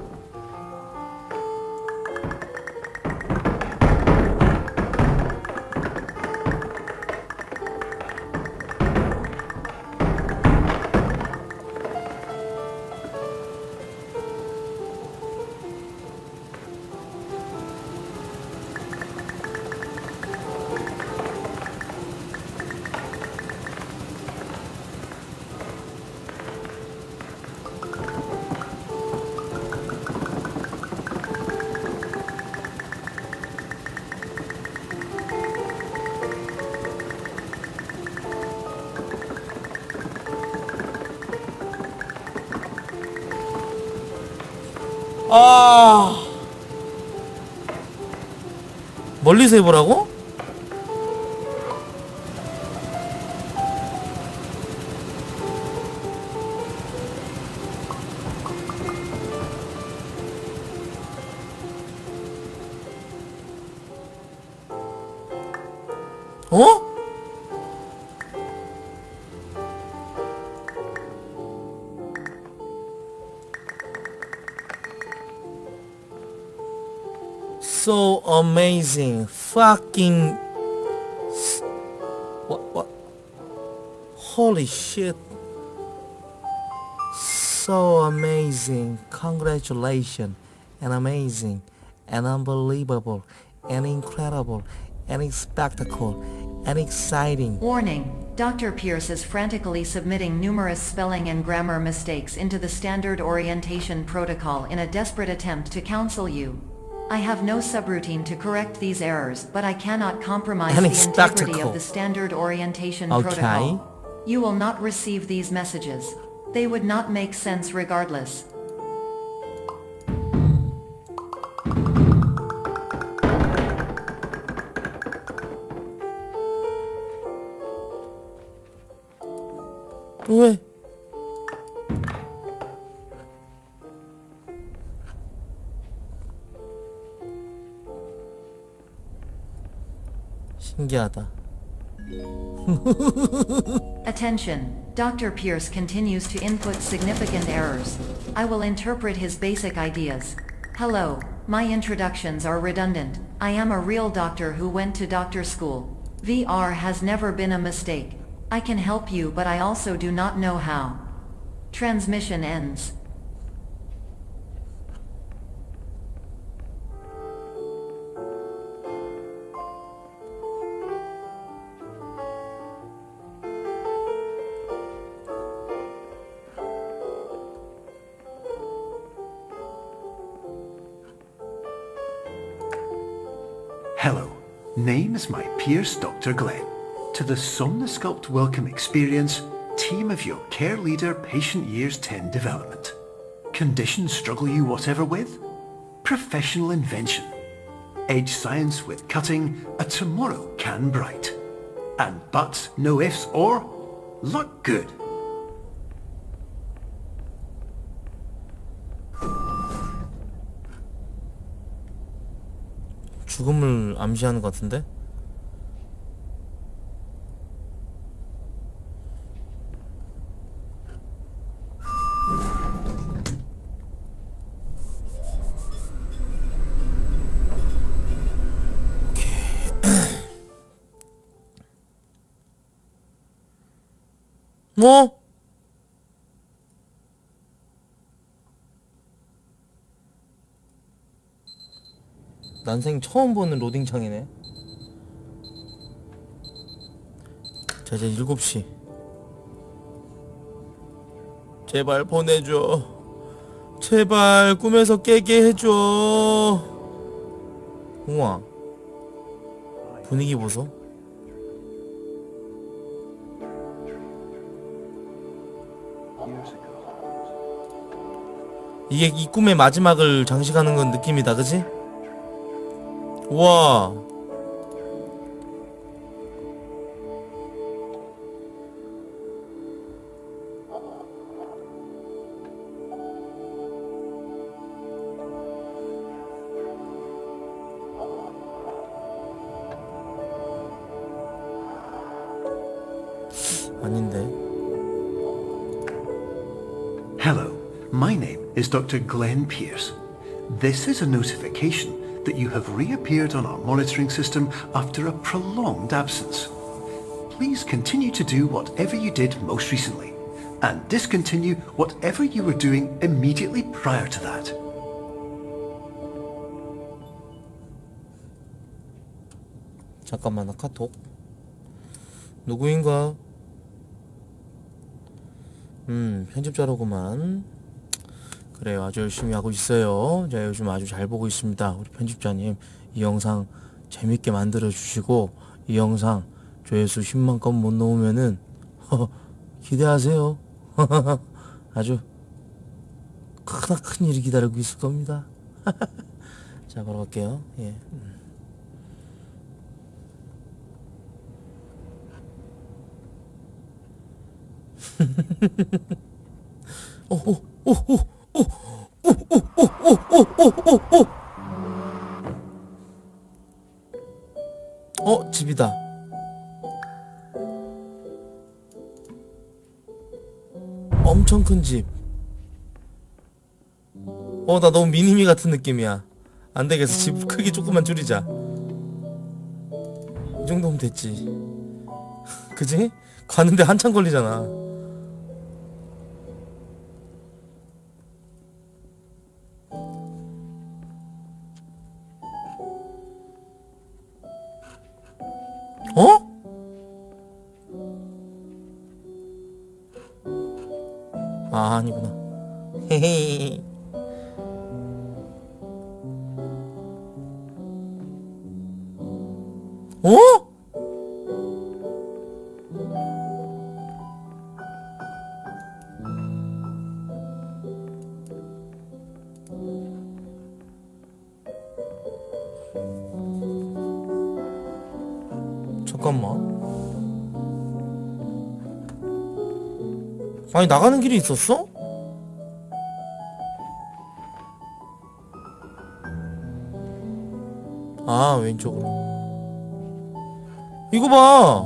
아, 멀리서 해보라고? 어? So amazing, fucking, what, what, holy shit, so amazing, congratulations, and amazing, and unbelievable, and incredible, and spectacle, and exciting. Warning, Doctor Pierce is frantically submitting numerous spelling and grammar mistakes into the standard orientation protocol in a desperate attempt to counsel you. I have no subroutine to correct these errors, but I cannot compromise And the it's integrity spectacle. of the standard orientation Okay. protocol. You will not receive these messages. They would not make sense regardless. 왜? 신기하다. Attention, Doctor Pierce continues to input significant errors. I will interpret his basic ideas. Hello, my introductions are redundant. I am a real doctor who went to doctor school. V R has never been a mistake. I can help you, but I also do not know how. Transmission ends. Hello, name is my Pierce Doctor Glenn. To the Somnosculpt Welcome Experience, team of your care leader patient years ten development. Conditions struggle you whatever with? Professional invention. Edge science with cutting, a tomorrow can bright. And buts, no ifs or, luck good. 죽음을 암시하는 것 같은데? 오케이. 어? 난생 처음 보는 로딩창이네. 자, 이제 일곱 시. 제발 보내줘. 제발 꿈에서 깨게 해줘. 우와, 분위기 보소. 이게 이 꿈의 마지막을 장식하는 건 느낌이다, 그치? 우와. 아닌데. Hello, my name is Doctor Glenn Pierce. This is a notification that you have reappeared on our monitoring system after a prolonged absence. Please continue to do whatever you did most recently, and discontinue whatever you were doing immediately prior to that. 잠깐만, 나 카톡. 누구인가? 음, 편집자로구만. 그래요, 아주 열심히 하고 있어요. 제가 요즘 아주 잘 보고 있습니다. 우리 편집자님, 이 영상 재밌게 만들어 주시고, 이 영상 조회수 십만 건 못 넘으면은 기대하세요. 아주 크나큰 일이 기다리고 있을 겁니다. 자, 바로 갈게요. 예. 오오오오오오오오오오오오오오 어, 집이다. 엄청 큰 집. 어, 나 너무 미니미 같은 느낌이야. 안 되겠어. 집 크기 조금만 줄이자. 이 정도면 됐지. 그지? 가는데 한참 걸리잖아. 어? 아, 아니구나. 헤헤. 어? 잠깐만. 아니, 나가는 길이 있었어? 아, 왼쪽으로. 이거 봐.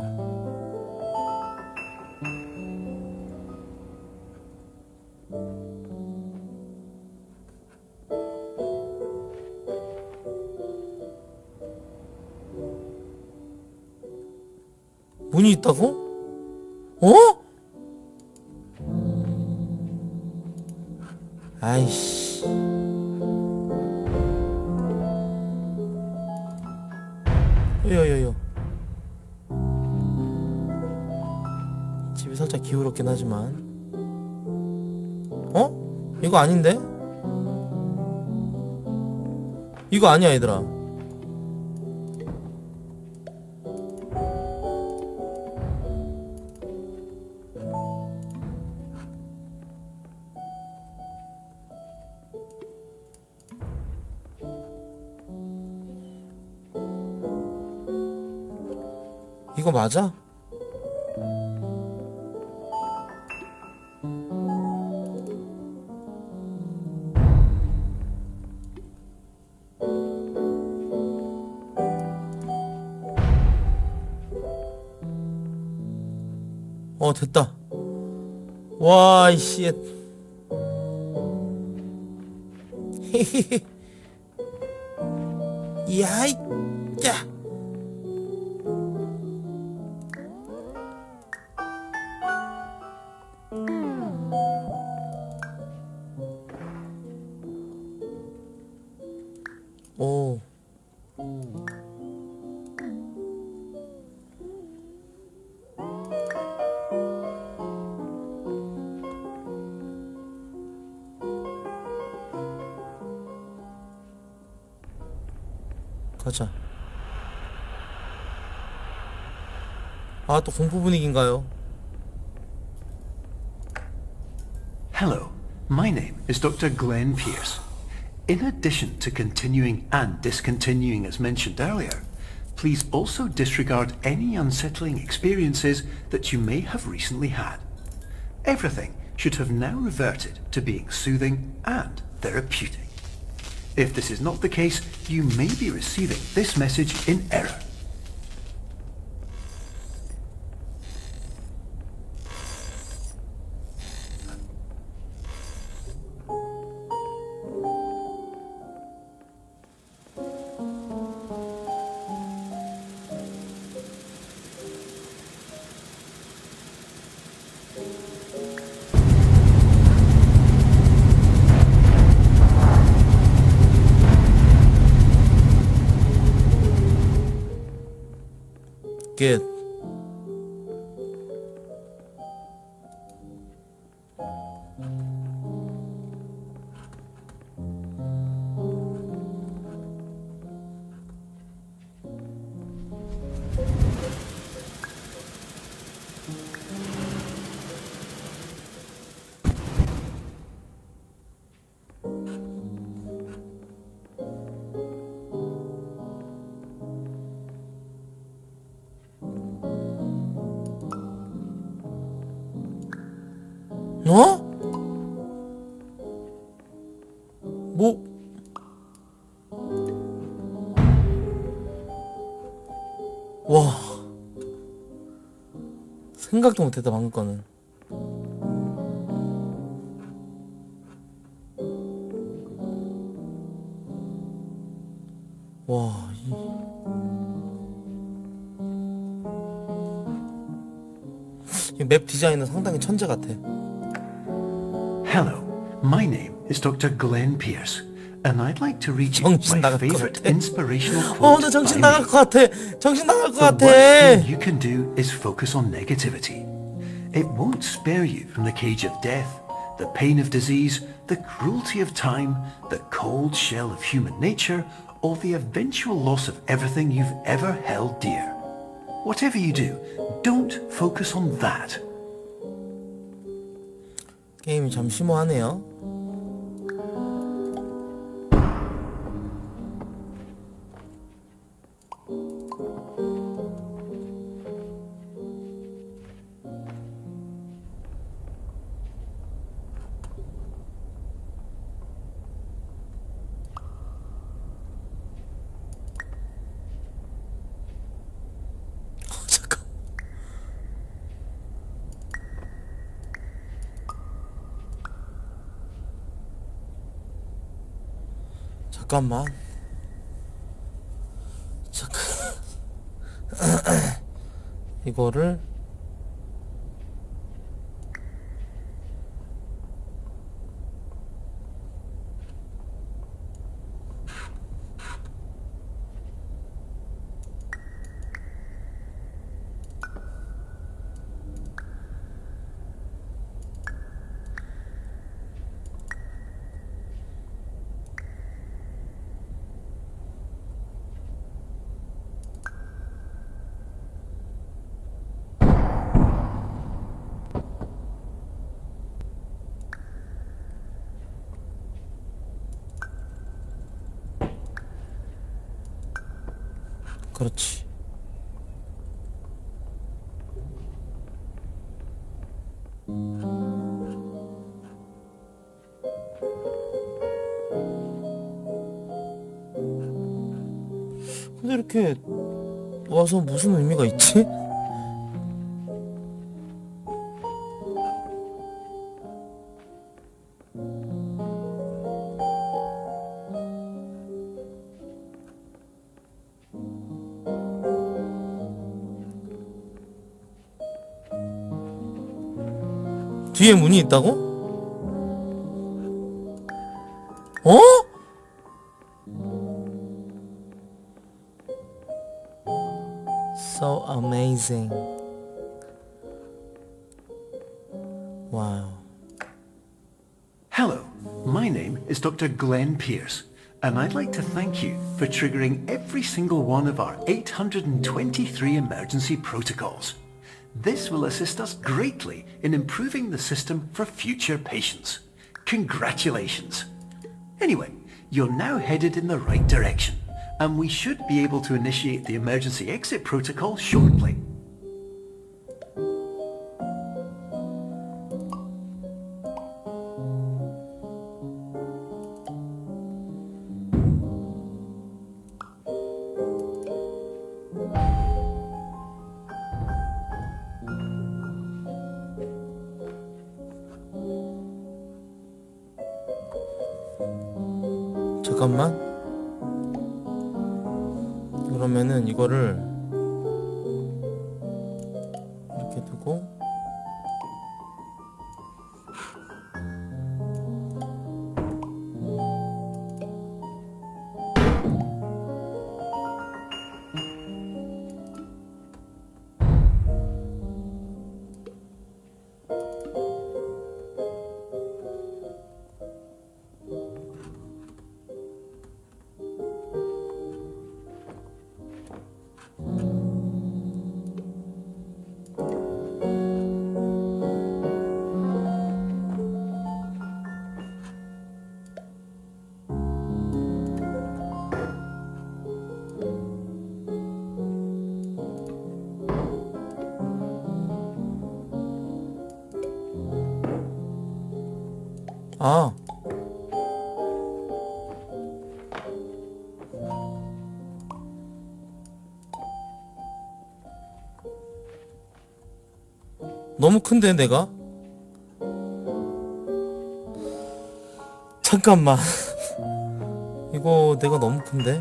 문이 있다고? 어? 아이씨. 여여여. 집이 살짝 기울었긴 하지만. 어? 이거 아닌데? 이거 아니야, 얘들아. 이거 맞아? 어, 됐다. 와, 이씨. 야이, 야. 가자. 아, 또 공포 분위기인가요? Hello, my name is Doctor Glenn Pierce. In addition to continuing and discontinuing as mentioned earlier, please also disregard any unsettling experiences that you may have recently had. Everything should have now reverted to being soothing and therapeutic. If this is not the case, you may be receiving this message in error. Good. 어? 뭐? 와, 생각도 못했다 방금 거는. 와, 이 맵 디자인은 상당히 천재 같아. Hello, my name is Doctor Glenn Pierce, and I'd like to read you 정신 my 나갈 것 favorite 같아. inspirational 어, quote 나 정신 by 나갈 me. 것 같아. 정신 나갈 것 The 같아. worst thing you can do is focus on negativity. It won't spare you from the cage of death, the pain of disease, the cruelty of time, the cold shell of human nature, or the eventual loss of everything you've ever held dear. Whatever you do, don't focus on that. 게임이 참 심오하네요. 잠깐. 잠깐만. 잠깐. 이거를 그렇지. 근데 이렇게 와서 무슨 의미가 있지? 뒤에 문이 있다고? 어? So amazing. Wow. Hello, my name is Doctor Glenn Pierce, and I'd like to thank you for triggering every single one of our eight hundred twenty-three emergency protocols. This will assist us greatly in improving the system for future patients. Congratulations! Anyway, you're now headed in the right direction, and we should be able to initiate the emergency exit protocol shortly. 잠깐만. 그러면은 이거를 이렇게 두고 아 너무 큰데 내가? 잠깐만 이거 내가 너무 큰데?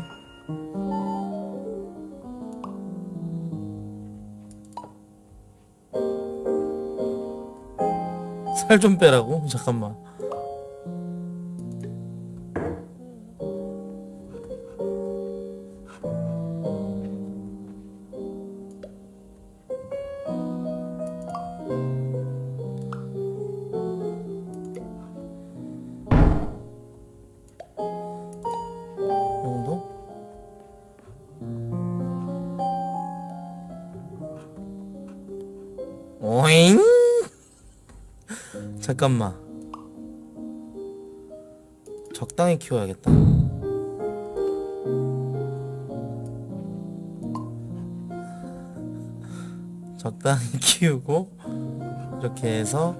살 좀 빼라고? 잠깐만. 오잉? 잠깐만. 적당히 키워야겠다. 적당히 키우고 이렇게 해서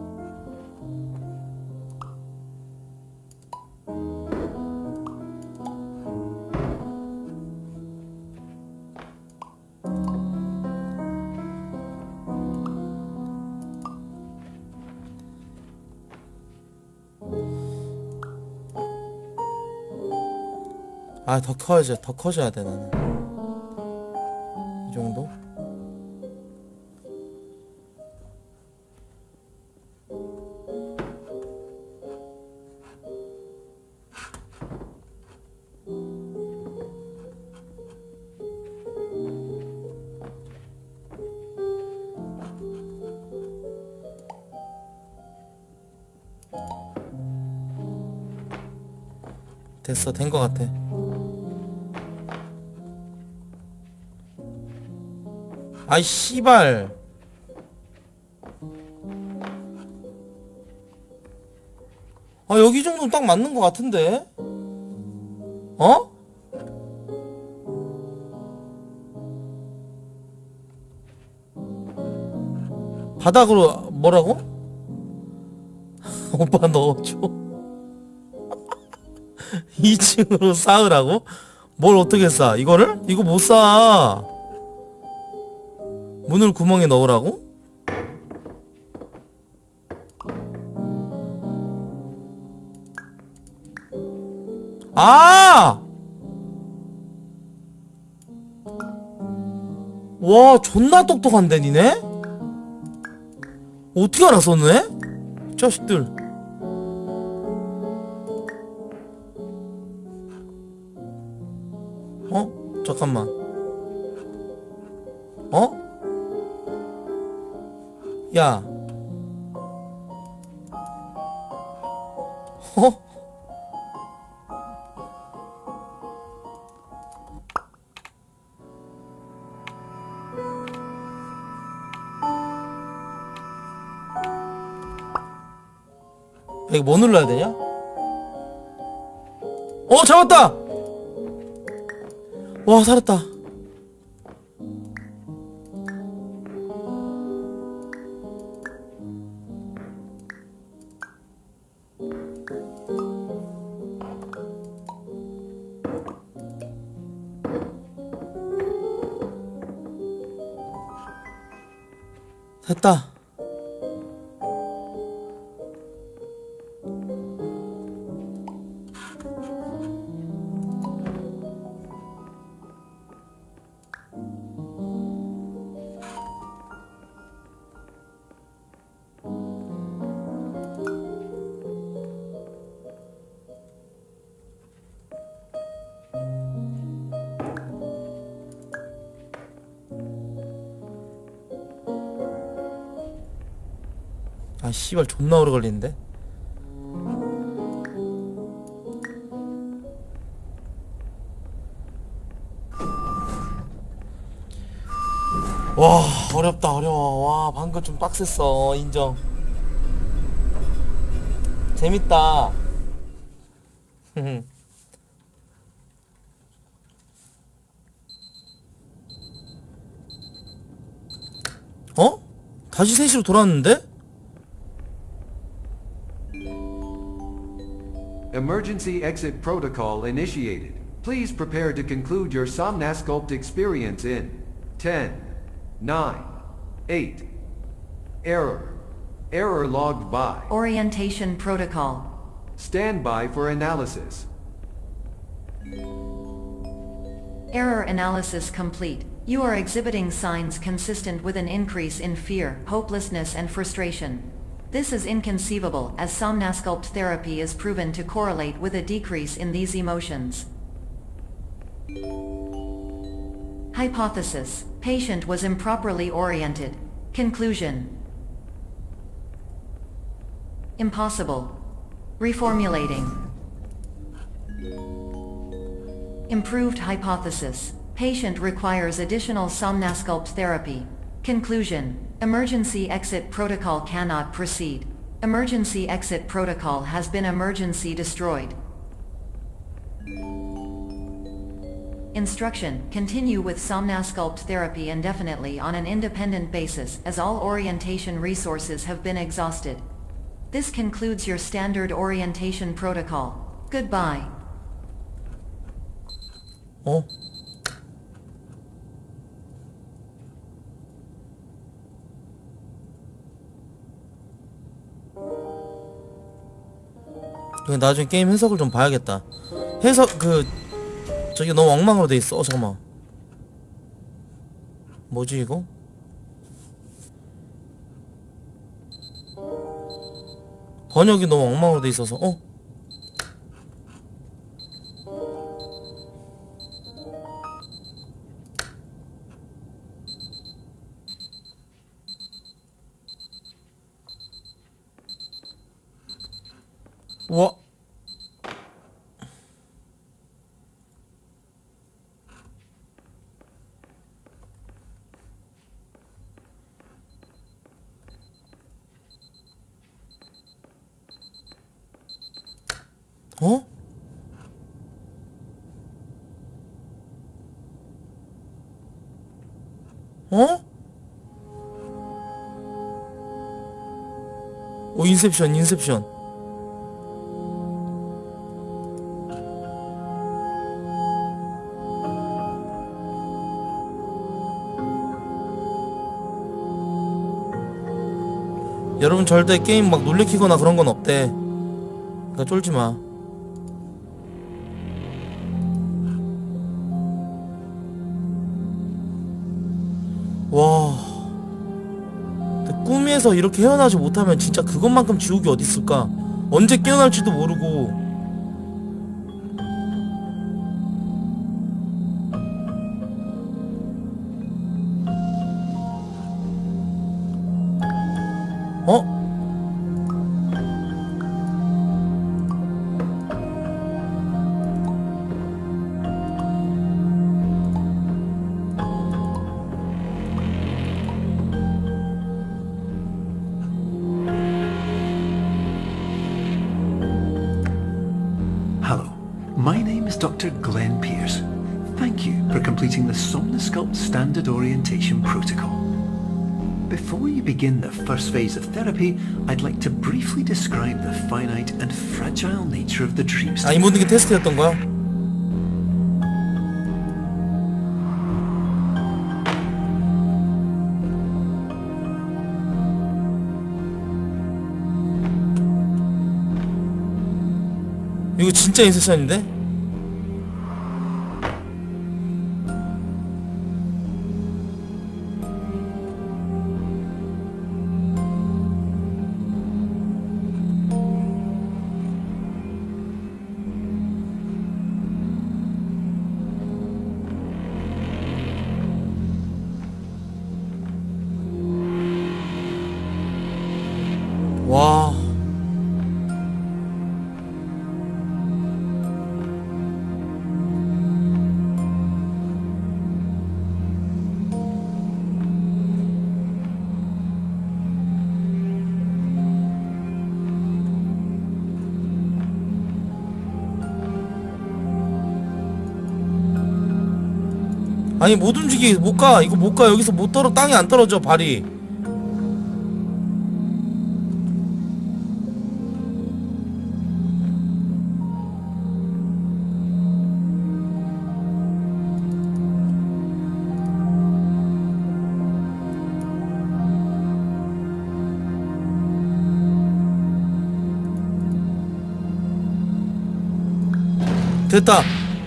아, 더 커야지, 더 커져야 돼, 나는. 이 정도? 됐어, 된 거 같아. 아이 씨발. 아 여기 정도는 딱 맞는 것 같은데? 어? 바닥으로 뭐라고? 오빠 넣어줘. 이 층으로 쌓으라고? 뭘 어떻게 쌓아? 이거를? 이거 못 쌓아. 문을 구멍에 넣으라고? 아! 와, 존나 똑똑한데, 니네? 어떻게 알았어, 너네? 이 자식들. 어? 잠깐만. 어? 야. 어? 이거 뭐 눌러야 되냐? 어 잡았다! 와 살았다. 됐다. 아 씨발 존나 오래 걸리는데. 와 어렵다 어려워. 와 방금 좀 빡셌어. 인정. 재밌다. 어? 다시 세 시로 돌아왔는데? Emergency exit protocol initiated. Please prepare to conclude your Somnasculpt experience in ten, nine, eight. Error. Error logged by. Orientation protocol. Stand by for analysis. Error analysis complete. You are exhibiting signs consistent with an increase in fear, hopelessness and frustration. This is inconceivable, as Somnasculpt therapy is proven to correlate with a decrease in these emotions. Hypothesis: patient was improperly oriented. Conclusion: impossible. Reformulating. Improved hypothesis: patient requires additional Somnasculpt therapy. Conclusion: emergency exit protocol cannot proceed. Emergency exit protocol has been emergency destroyed. Instruction: continue with Somnasculpt therapy indefinitely on an independent basis, as all orientation resources have been exhausted. This concludes your standard orientation protocol. Goodbye. 어? 이거 나중에 게임 해석을 좀 봐야겠다. 해석 그 저기 너무 엉망으로 돼 있어. 어, 잠깐만. 뭐지 이거? 번역이 너무 엉망으로 돼 있어서. 어? 우와. 어? 어? 오 인셉션 인셉션. 여러분 절대 게임 막 놀래키거나 그런 건 없대. 그러니까 쫄지 마. 와. 근데 꿈에서 이렇게 헤어나지 못하면 진짜 그것만큼 지옥이 어디 있을까? 언제 깨어날지도 모르고. 어? My name is Doctor Glenn Pierce. Thank you for completing the Somnosculpt Standard Orientation Protocol. Before you begin the first phase of therapy, I'd like to briefly describe the finite and fragile nature of the dream state. 아, 이 모든 게 테스트였던 거야? 이거 진짜 인셉션인데? 와. 아니 못 움직이 못 가. 이거 못 가. 여기서 못 떨어. 땅에 안 떨어져 발이. 됐다.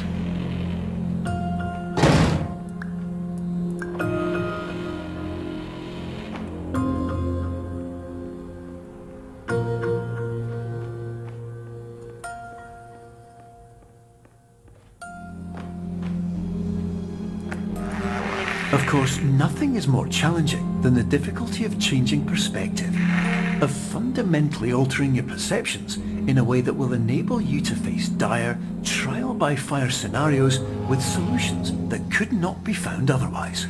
Of course, nothing is more challenging than the difficulty of changing perspective, of fundamentally altering your perceptions in a way that will enable you to face dire, trial-by-fire scenarios with solutions that could not be found otherwise.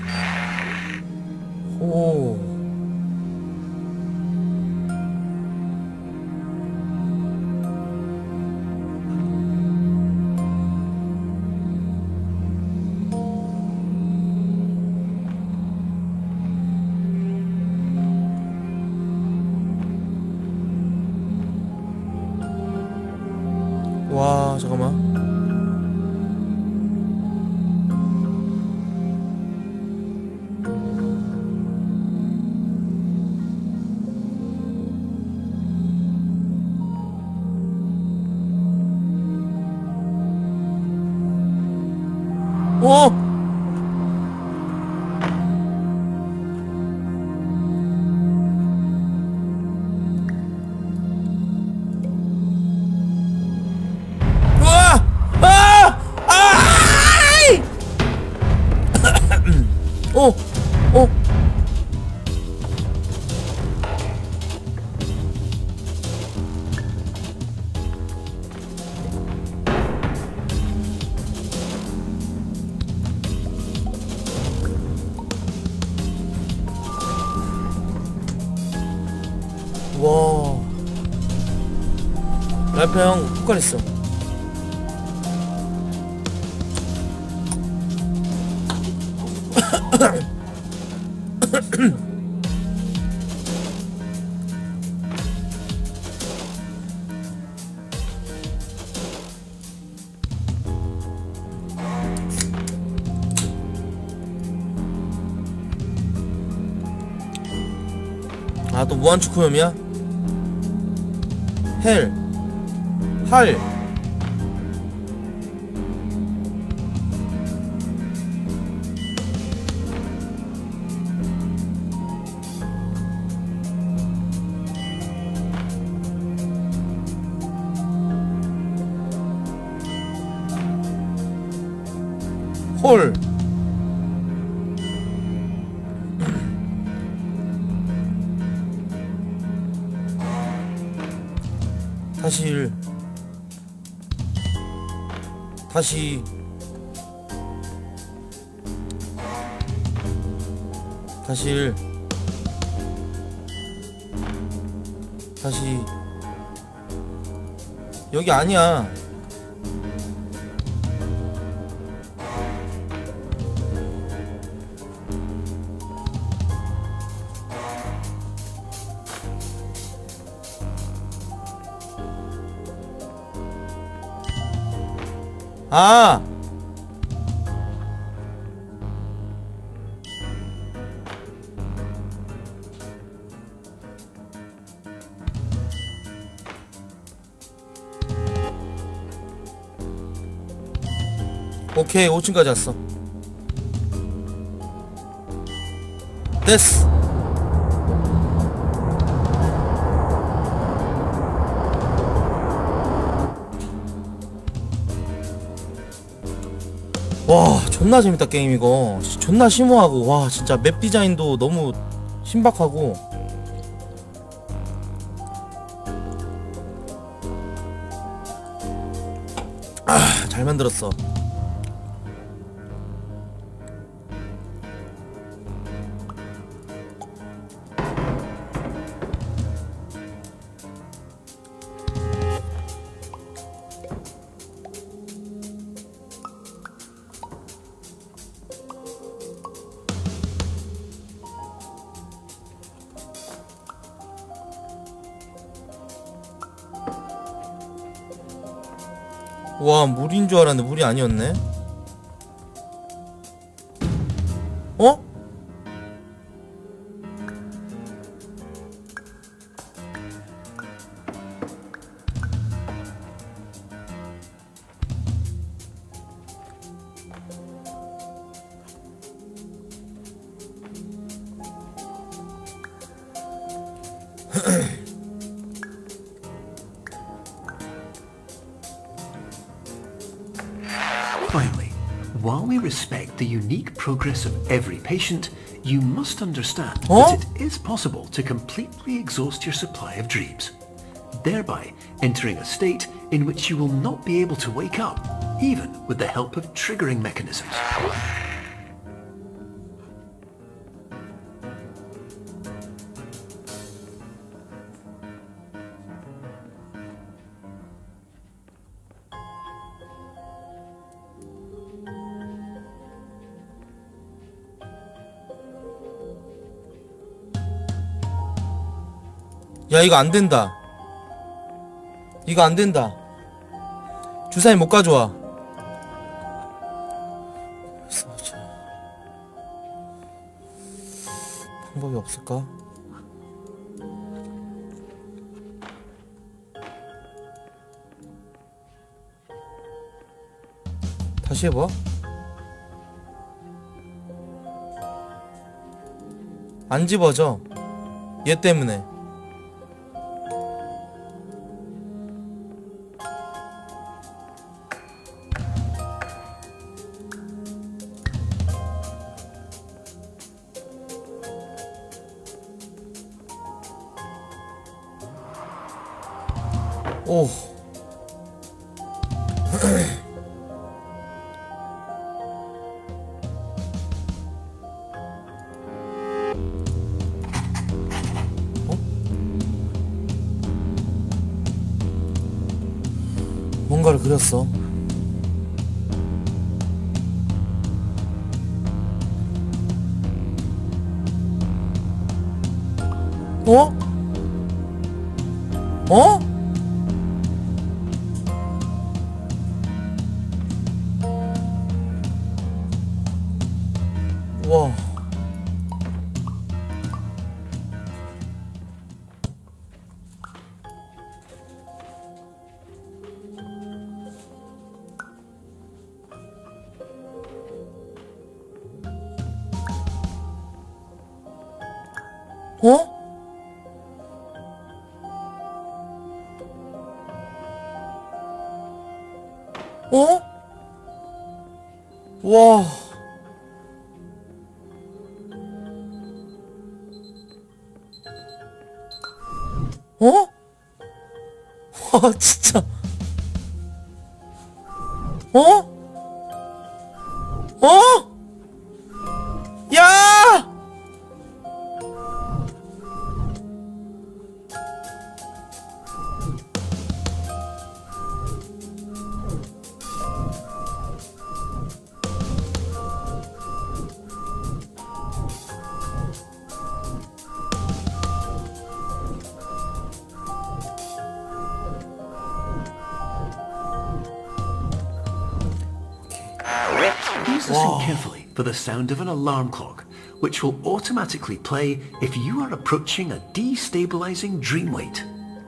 오. 와, 잠깐만. 오! 어! 어! 와. 래퍼 형 훅가렸어. 아, 또 무한축구염이야? 헬 할 홀 다시 일 다시 다시 일 다시 여기 아니야. 아! 오케이, 오 층까지 왔어. 됐어. 와, 존나 재밌다 게임 이거. 존나 심오하고, 와 진짜 맵 디자인도 너무 신박하고. 아, 잘 만들었어. 와, 물인 줄 알았는데 물이 아니었네. 어? Finally, while we respect the unique progress of every patient, you must understand Huh? that it is possible to completely exhaust your supply of dreams, thereby entering a state in which you will not be able to wake up, even with the help of triggering mechanisms. 야, 이거 안 된다. 이거 안 된다. 주사위 못 가져와. 방법이 없을까? 다시 해봐. 안 집어져. 얘 때문에. 오. 어? 뭔가를 그렸어. 어? 어? 와. 어? 어? 와. 어? 와, 진짜. 어? 어? 야! listen Wow. carefully for the sound of an alarm clock, which will automatically play if you are approaching a destabilizing dream weight.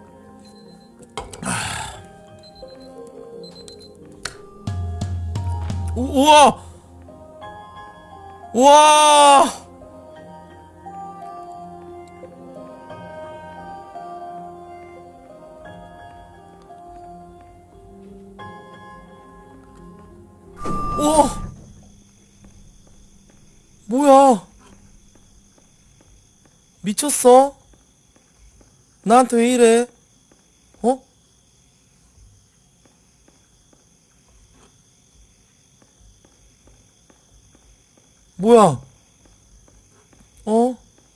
우, 우와! 우와! 오! 뭐야? 미쳤어? 나한테 왜 이래? 어? 뭐야? 어?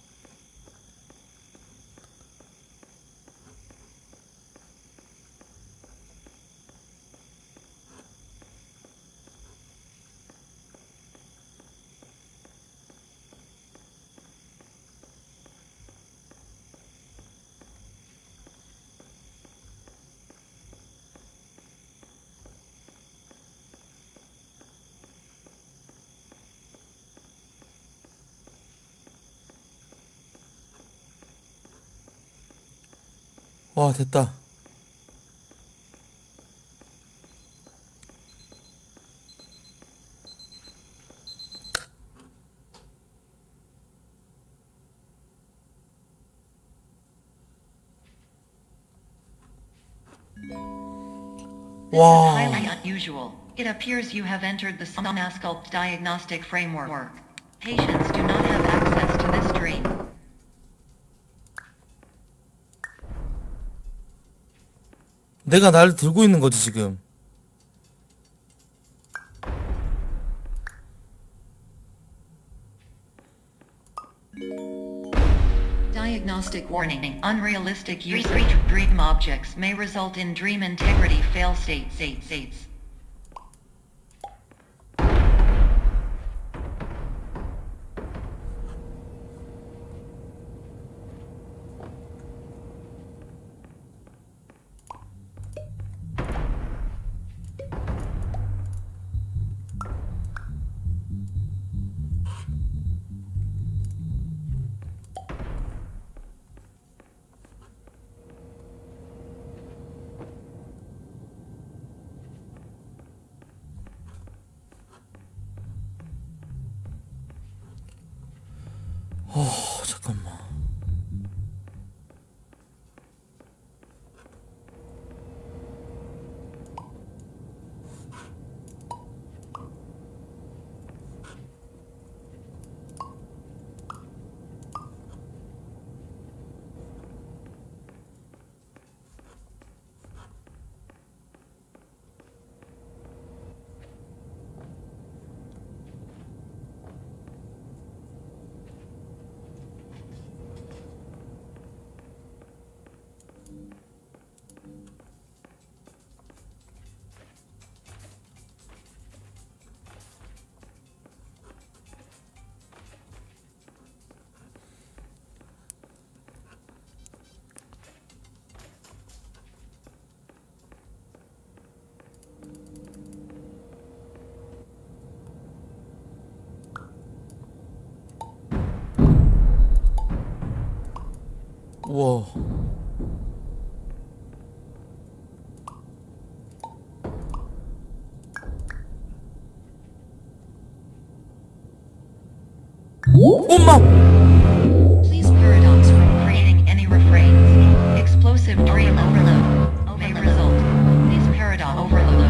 와, 됐다. This Wow. is highly unusual. It appears you have entered the Somnasculpt diagnostic framework. Patients do not have access to this dream. 내가 날 들고 있는 거지, 지금. Diagnostic warning. Unrealistic use of dream objects may result in dream integrity fail state states. 어, 잠깐만. 우와. 엄마! Please paradox from creating any refrains. Explosive dream overload may result. Please paradox overload.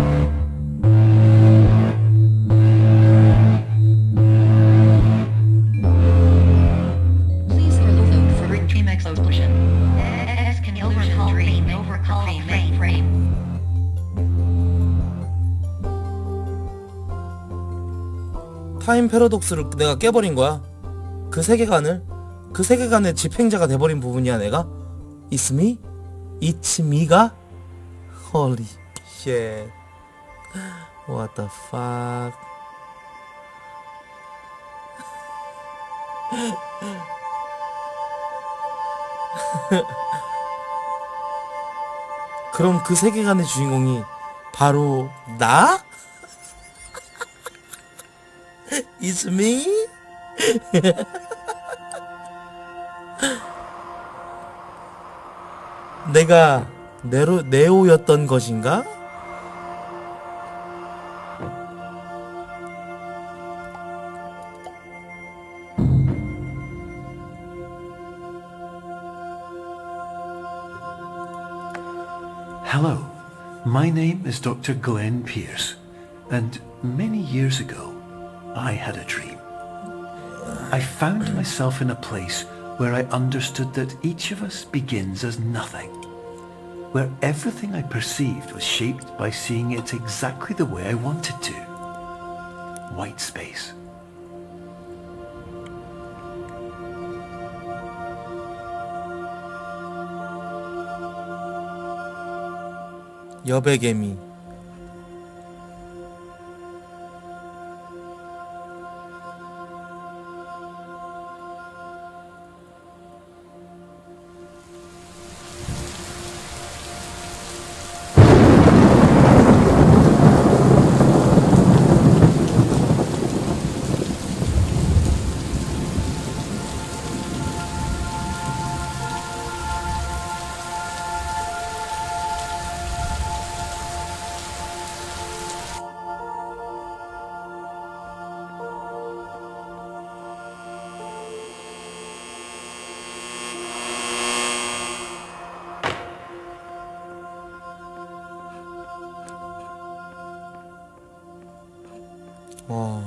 Please overload for dream explosion. X can illusion dream overcall frame frame. 타임 패러독스를 내가 깨버린 거야. 그 세계관을, 그 세계관의 집행자가 돼버린 부분이야 내가. It's me? It's me가? Holy shit. What the fuck. 그럼 그 세계관의 주인공이 바로 나? It's me? 내가 네로, 네오였던 것인가? Hello, my name is Doctor Glenn Pierce, and many years ago, I had a dream. I found myself in a place where I understood that each of us begins as nothing, where everything I perceived was shaped by seeing it exactly the way I wanted to. White space. 여백개미. 와.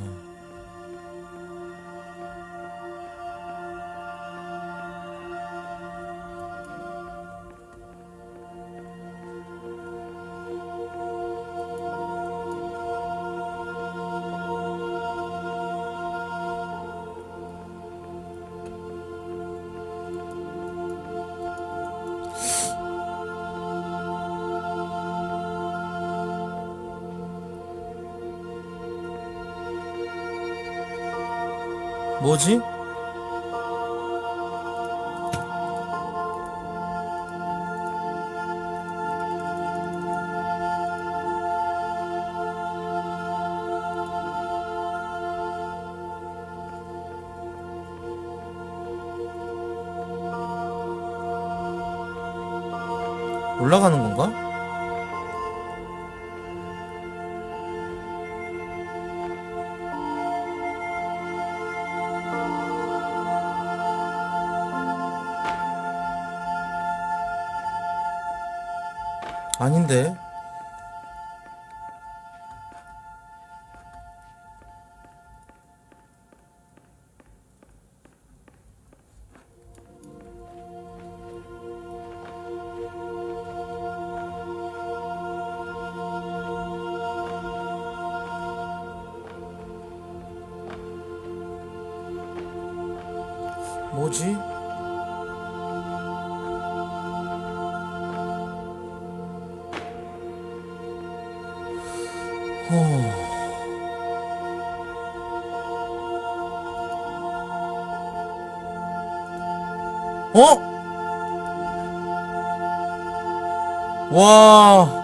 뭐지? 올라가는 건가? 아닌데. 뭐지? 어? 와.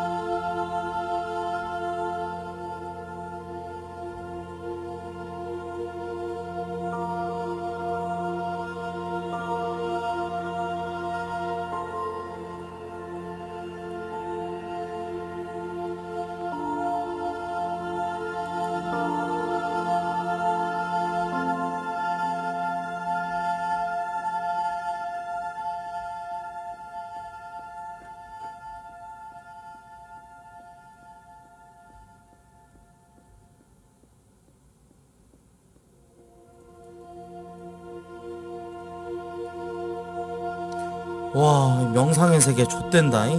와, 명상의 세계 좆된다잉.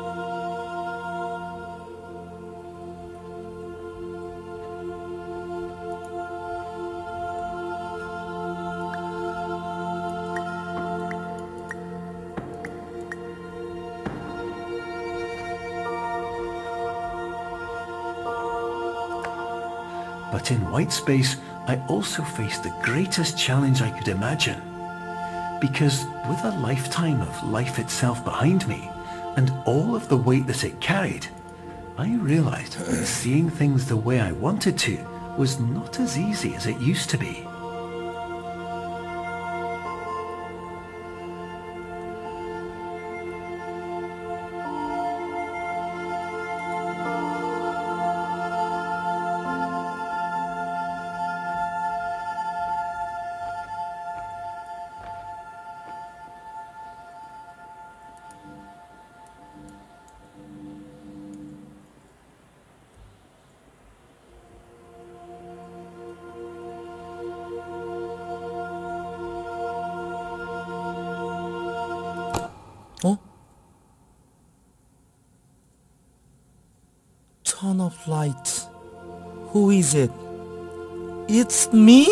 But in white space, I also faced the greatest challenge I could imagine. Because with a lifetime of life itself behind me, and all of the weight that it carried, I realized that seeing things the way I wanted to was not as easy as it used to be. 어? Turn off light. Who is it? It's me?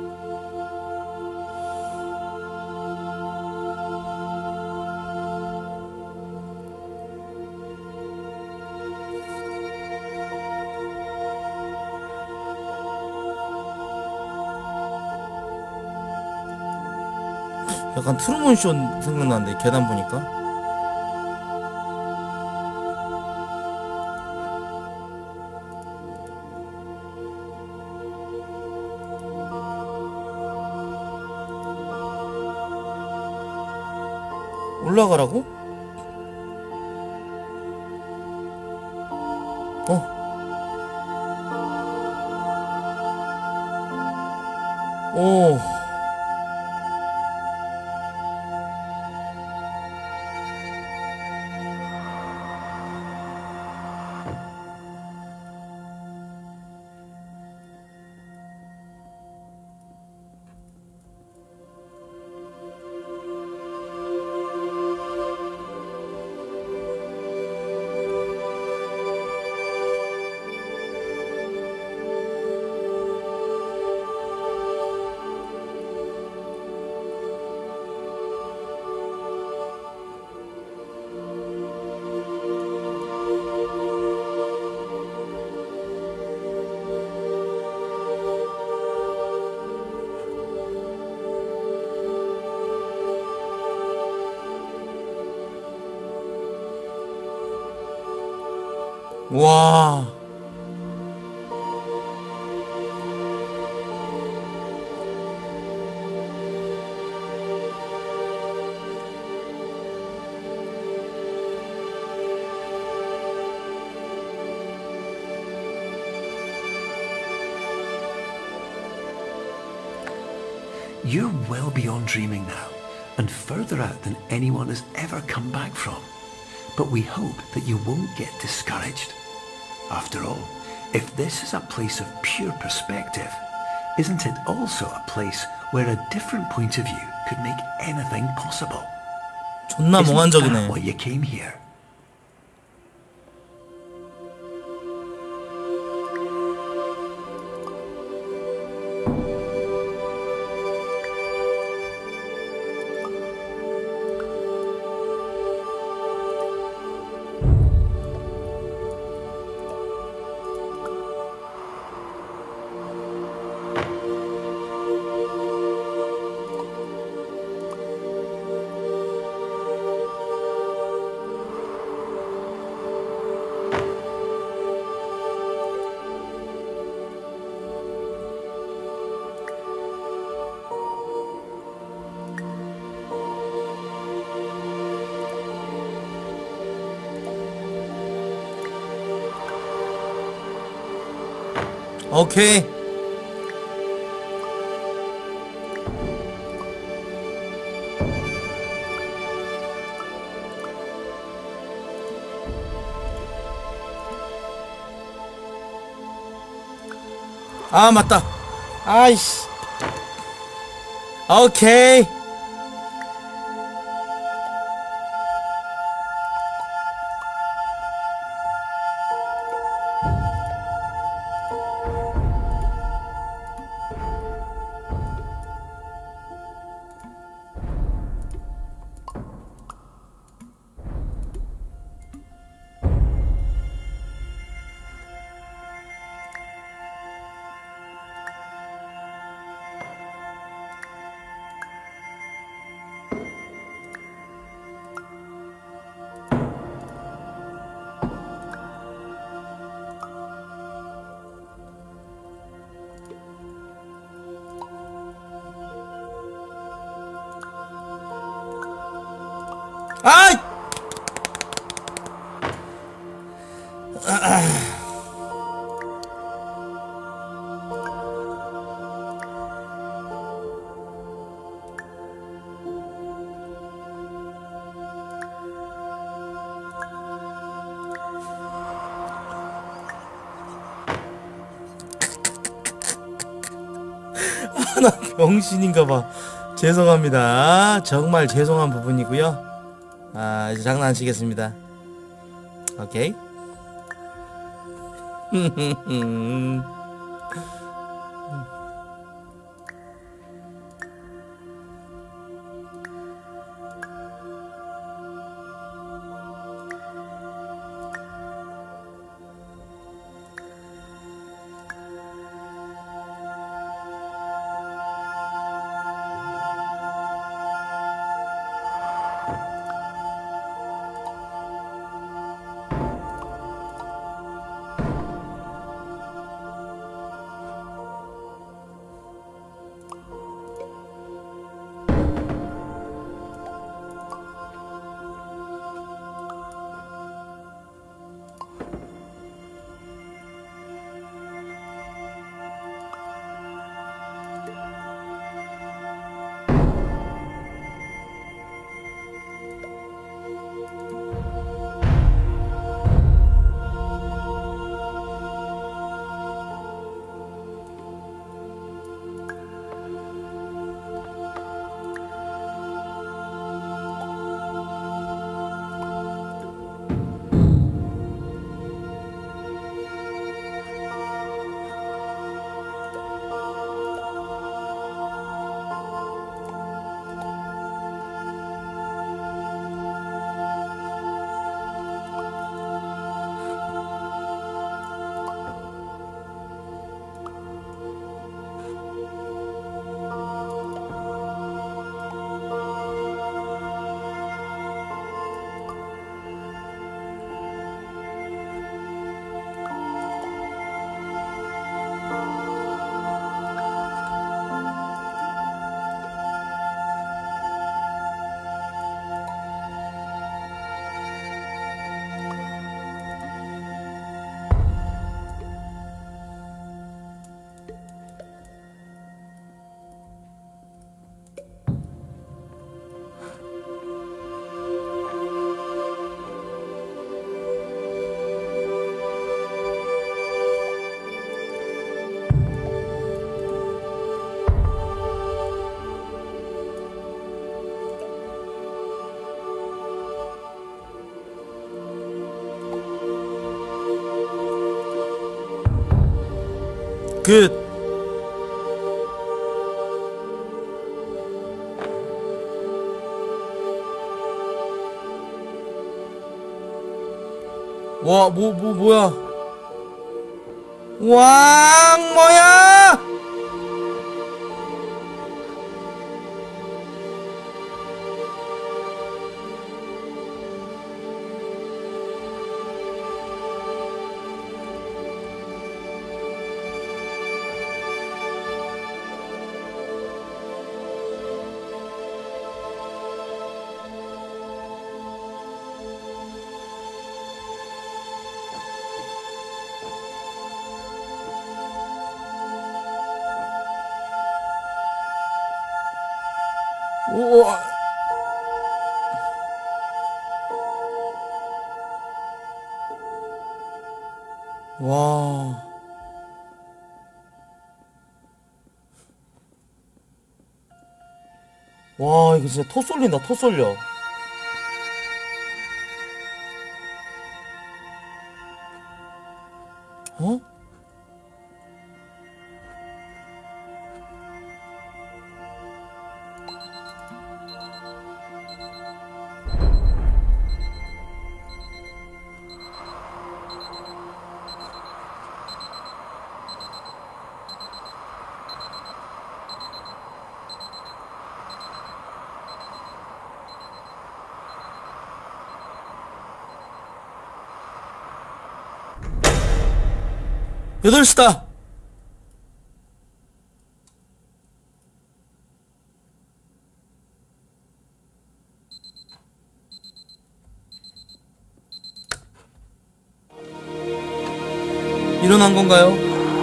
약간 트루먼 쇼 생각나는데 계단 보니까. 올라가라고? 어. 오. 와. You're well beyond dreaming now, and further out than anyone has ever come back from. But we hope that you won't get discouraged. After all, if this is a place of pure perspective, isn't it also a place where a different point of view could make anything possible? 존나 Isn't that 몽환적이네. why you came here? 오케이. 아 맞다. 아이씨. 오케이. 나 병신인가봐. 죄송합니다. 정말 죄송한 부분이고요. 아, 이제 장난 안 치겠습니다. 오케이. 끝. 와, 뭐, 뭐, 뭐야. 왕, 뭐야! 오, 와. 와, 이거 진짜 토 쏠린다, 토 쏠려. 어? 여덟 시다. 일어난 건가요?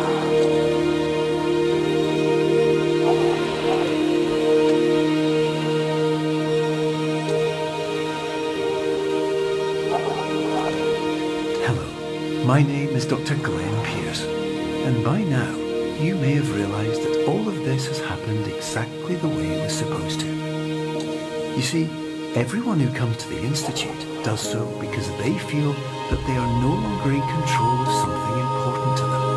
Hello, my name is Doctor Glenn Pierce, and by now you may have realized that all of this has happened exactly the way it was supposed to. You see, everyone who comes to the Institute does so because they feel that they are no longer in control of something important to them.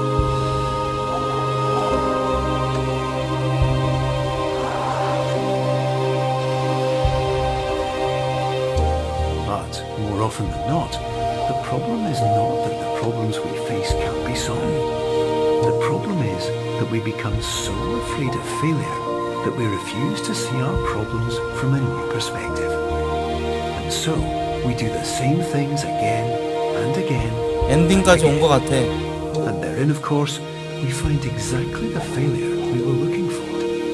But more often than not, the problem is not that the problems we face can't be solved. The problem is that we become so afraid of failure that we refuse to see our problems from a new perspective. And so, we do the same things again and again. 엔딩까지 온 것 같아. And therein, of course, we find exactly the failure we were looking for.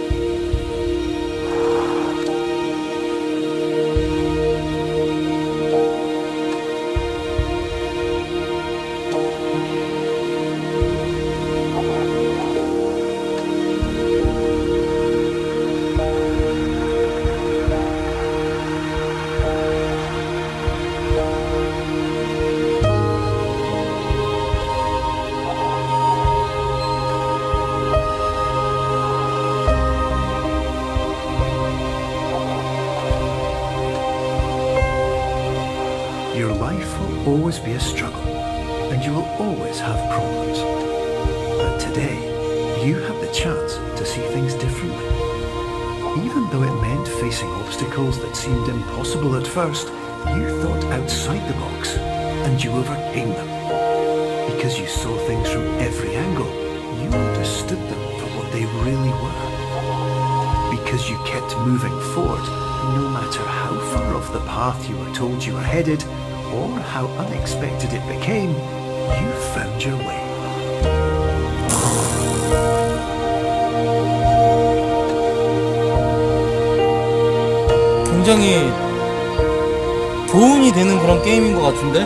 Your life will always be a struggle, and you will always have problems. But today, you have the chance to see things differently. Even though it meant facing obstacles that seemed impossible at first, you thought outside the box, and you overcame them. Because you saw things from every angle, you understood them for what they really were. Because you kept moving forward, no matter how far off the path you were told you were headed, or how unexpected it became, you found your way. 굉장히 도움이 되는 그런 게임인 것 같은데?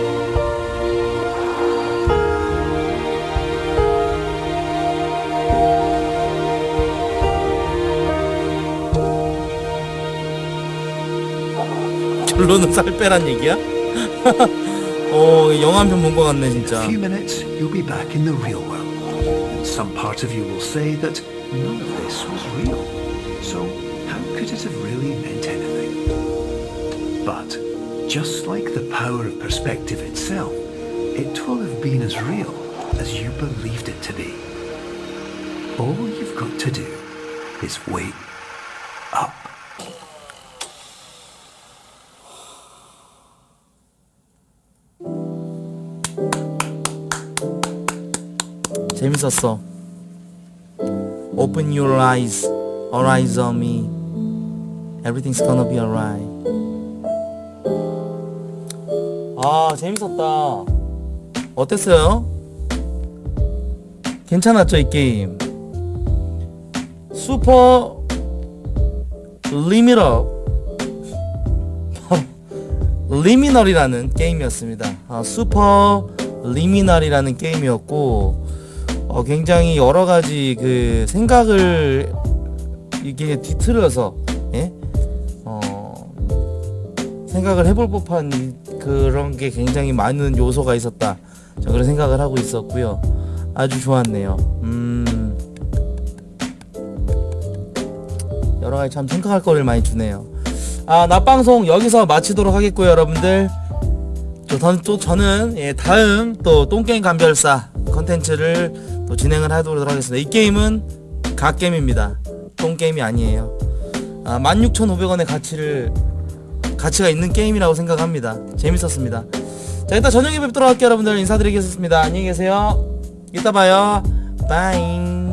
결론은 살 빼란 얘기야? 어, 영화 한 편 본 것 같네 진짜. In a few minutes, you'll be back in the real world. And some part of you will say that none of this was real. So how could it have really meant anything? But just like the power of perspective itself, it will have been as real as you believed it to be. All you've got to do is wait up. 재밌었어. Open your eyes, all eyes on me. Everything's gonna be alright. 아, 재밌었다. 어땠어요? 괜찮았죠, 이 게임? 슈퍼 리미널 리미널이라는 게임이었습니다. 아, 슈퍼 리미널이라는 게임이었고, 어, 굉장히 여러가지 그 생각을 이게 뒤틀어서, 예? 어, 생각을 해볼 법한 그런 게 굉장히 많은 요소가 있었다. 저 그런 생각을 하고 있었고요. 아주 좋았네요. 음, 여러가지 참 생각할 거리를 많이 주네요. 아, 낮방송 여기서 마치도록 하겠고요, 여러분들. 저, 또 저는 예, 다음 또 똥게임 감별사 컨텐츠를 또 진행을 하도록 하겠습니다. 이 게임은 갓게임입니다. 똥게임이 아니에요. 아, 만 육천오백 원의 가치를 가치가 있는 게임이라고 생각합니다. 재밌었습니다. 자, 이따 저녁에 뵙도록 할게요. 여러분들 인사드리겠습니다. 안녕히 계세요. 이따 봐요. 빠잉.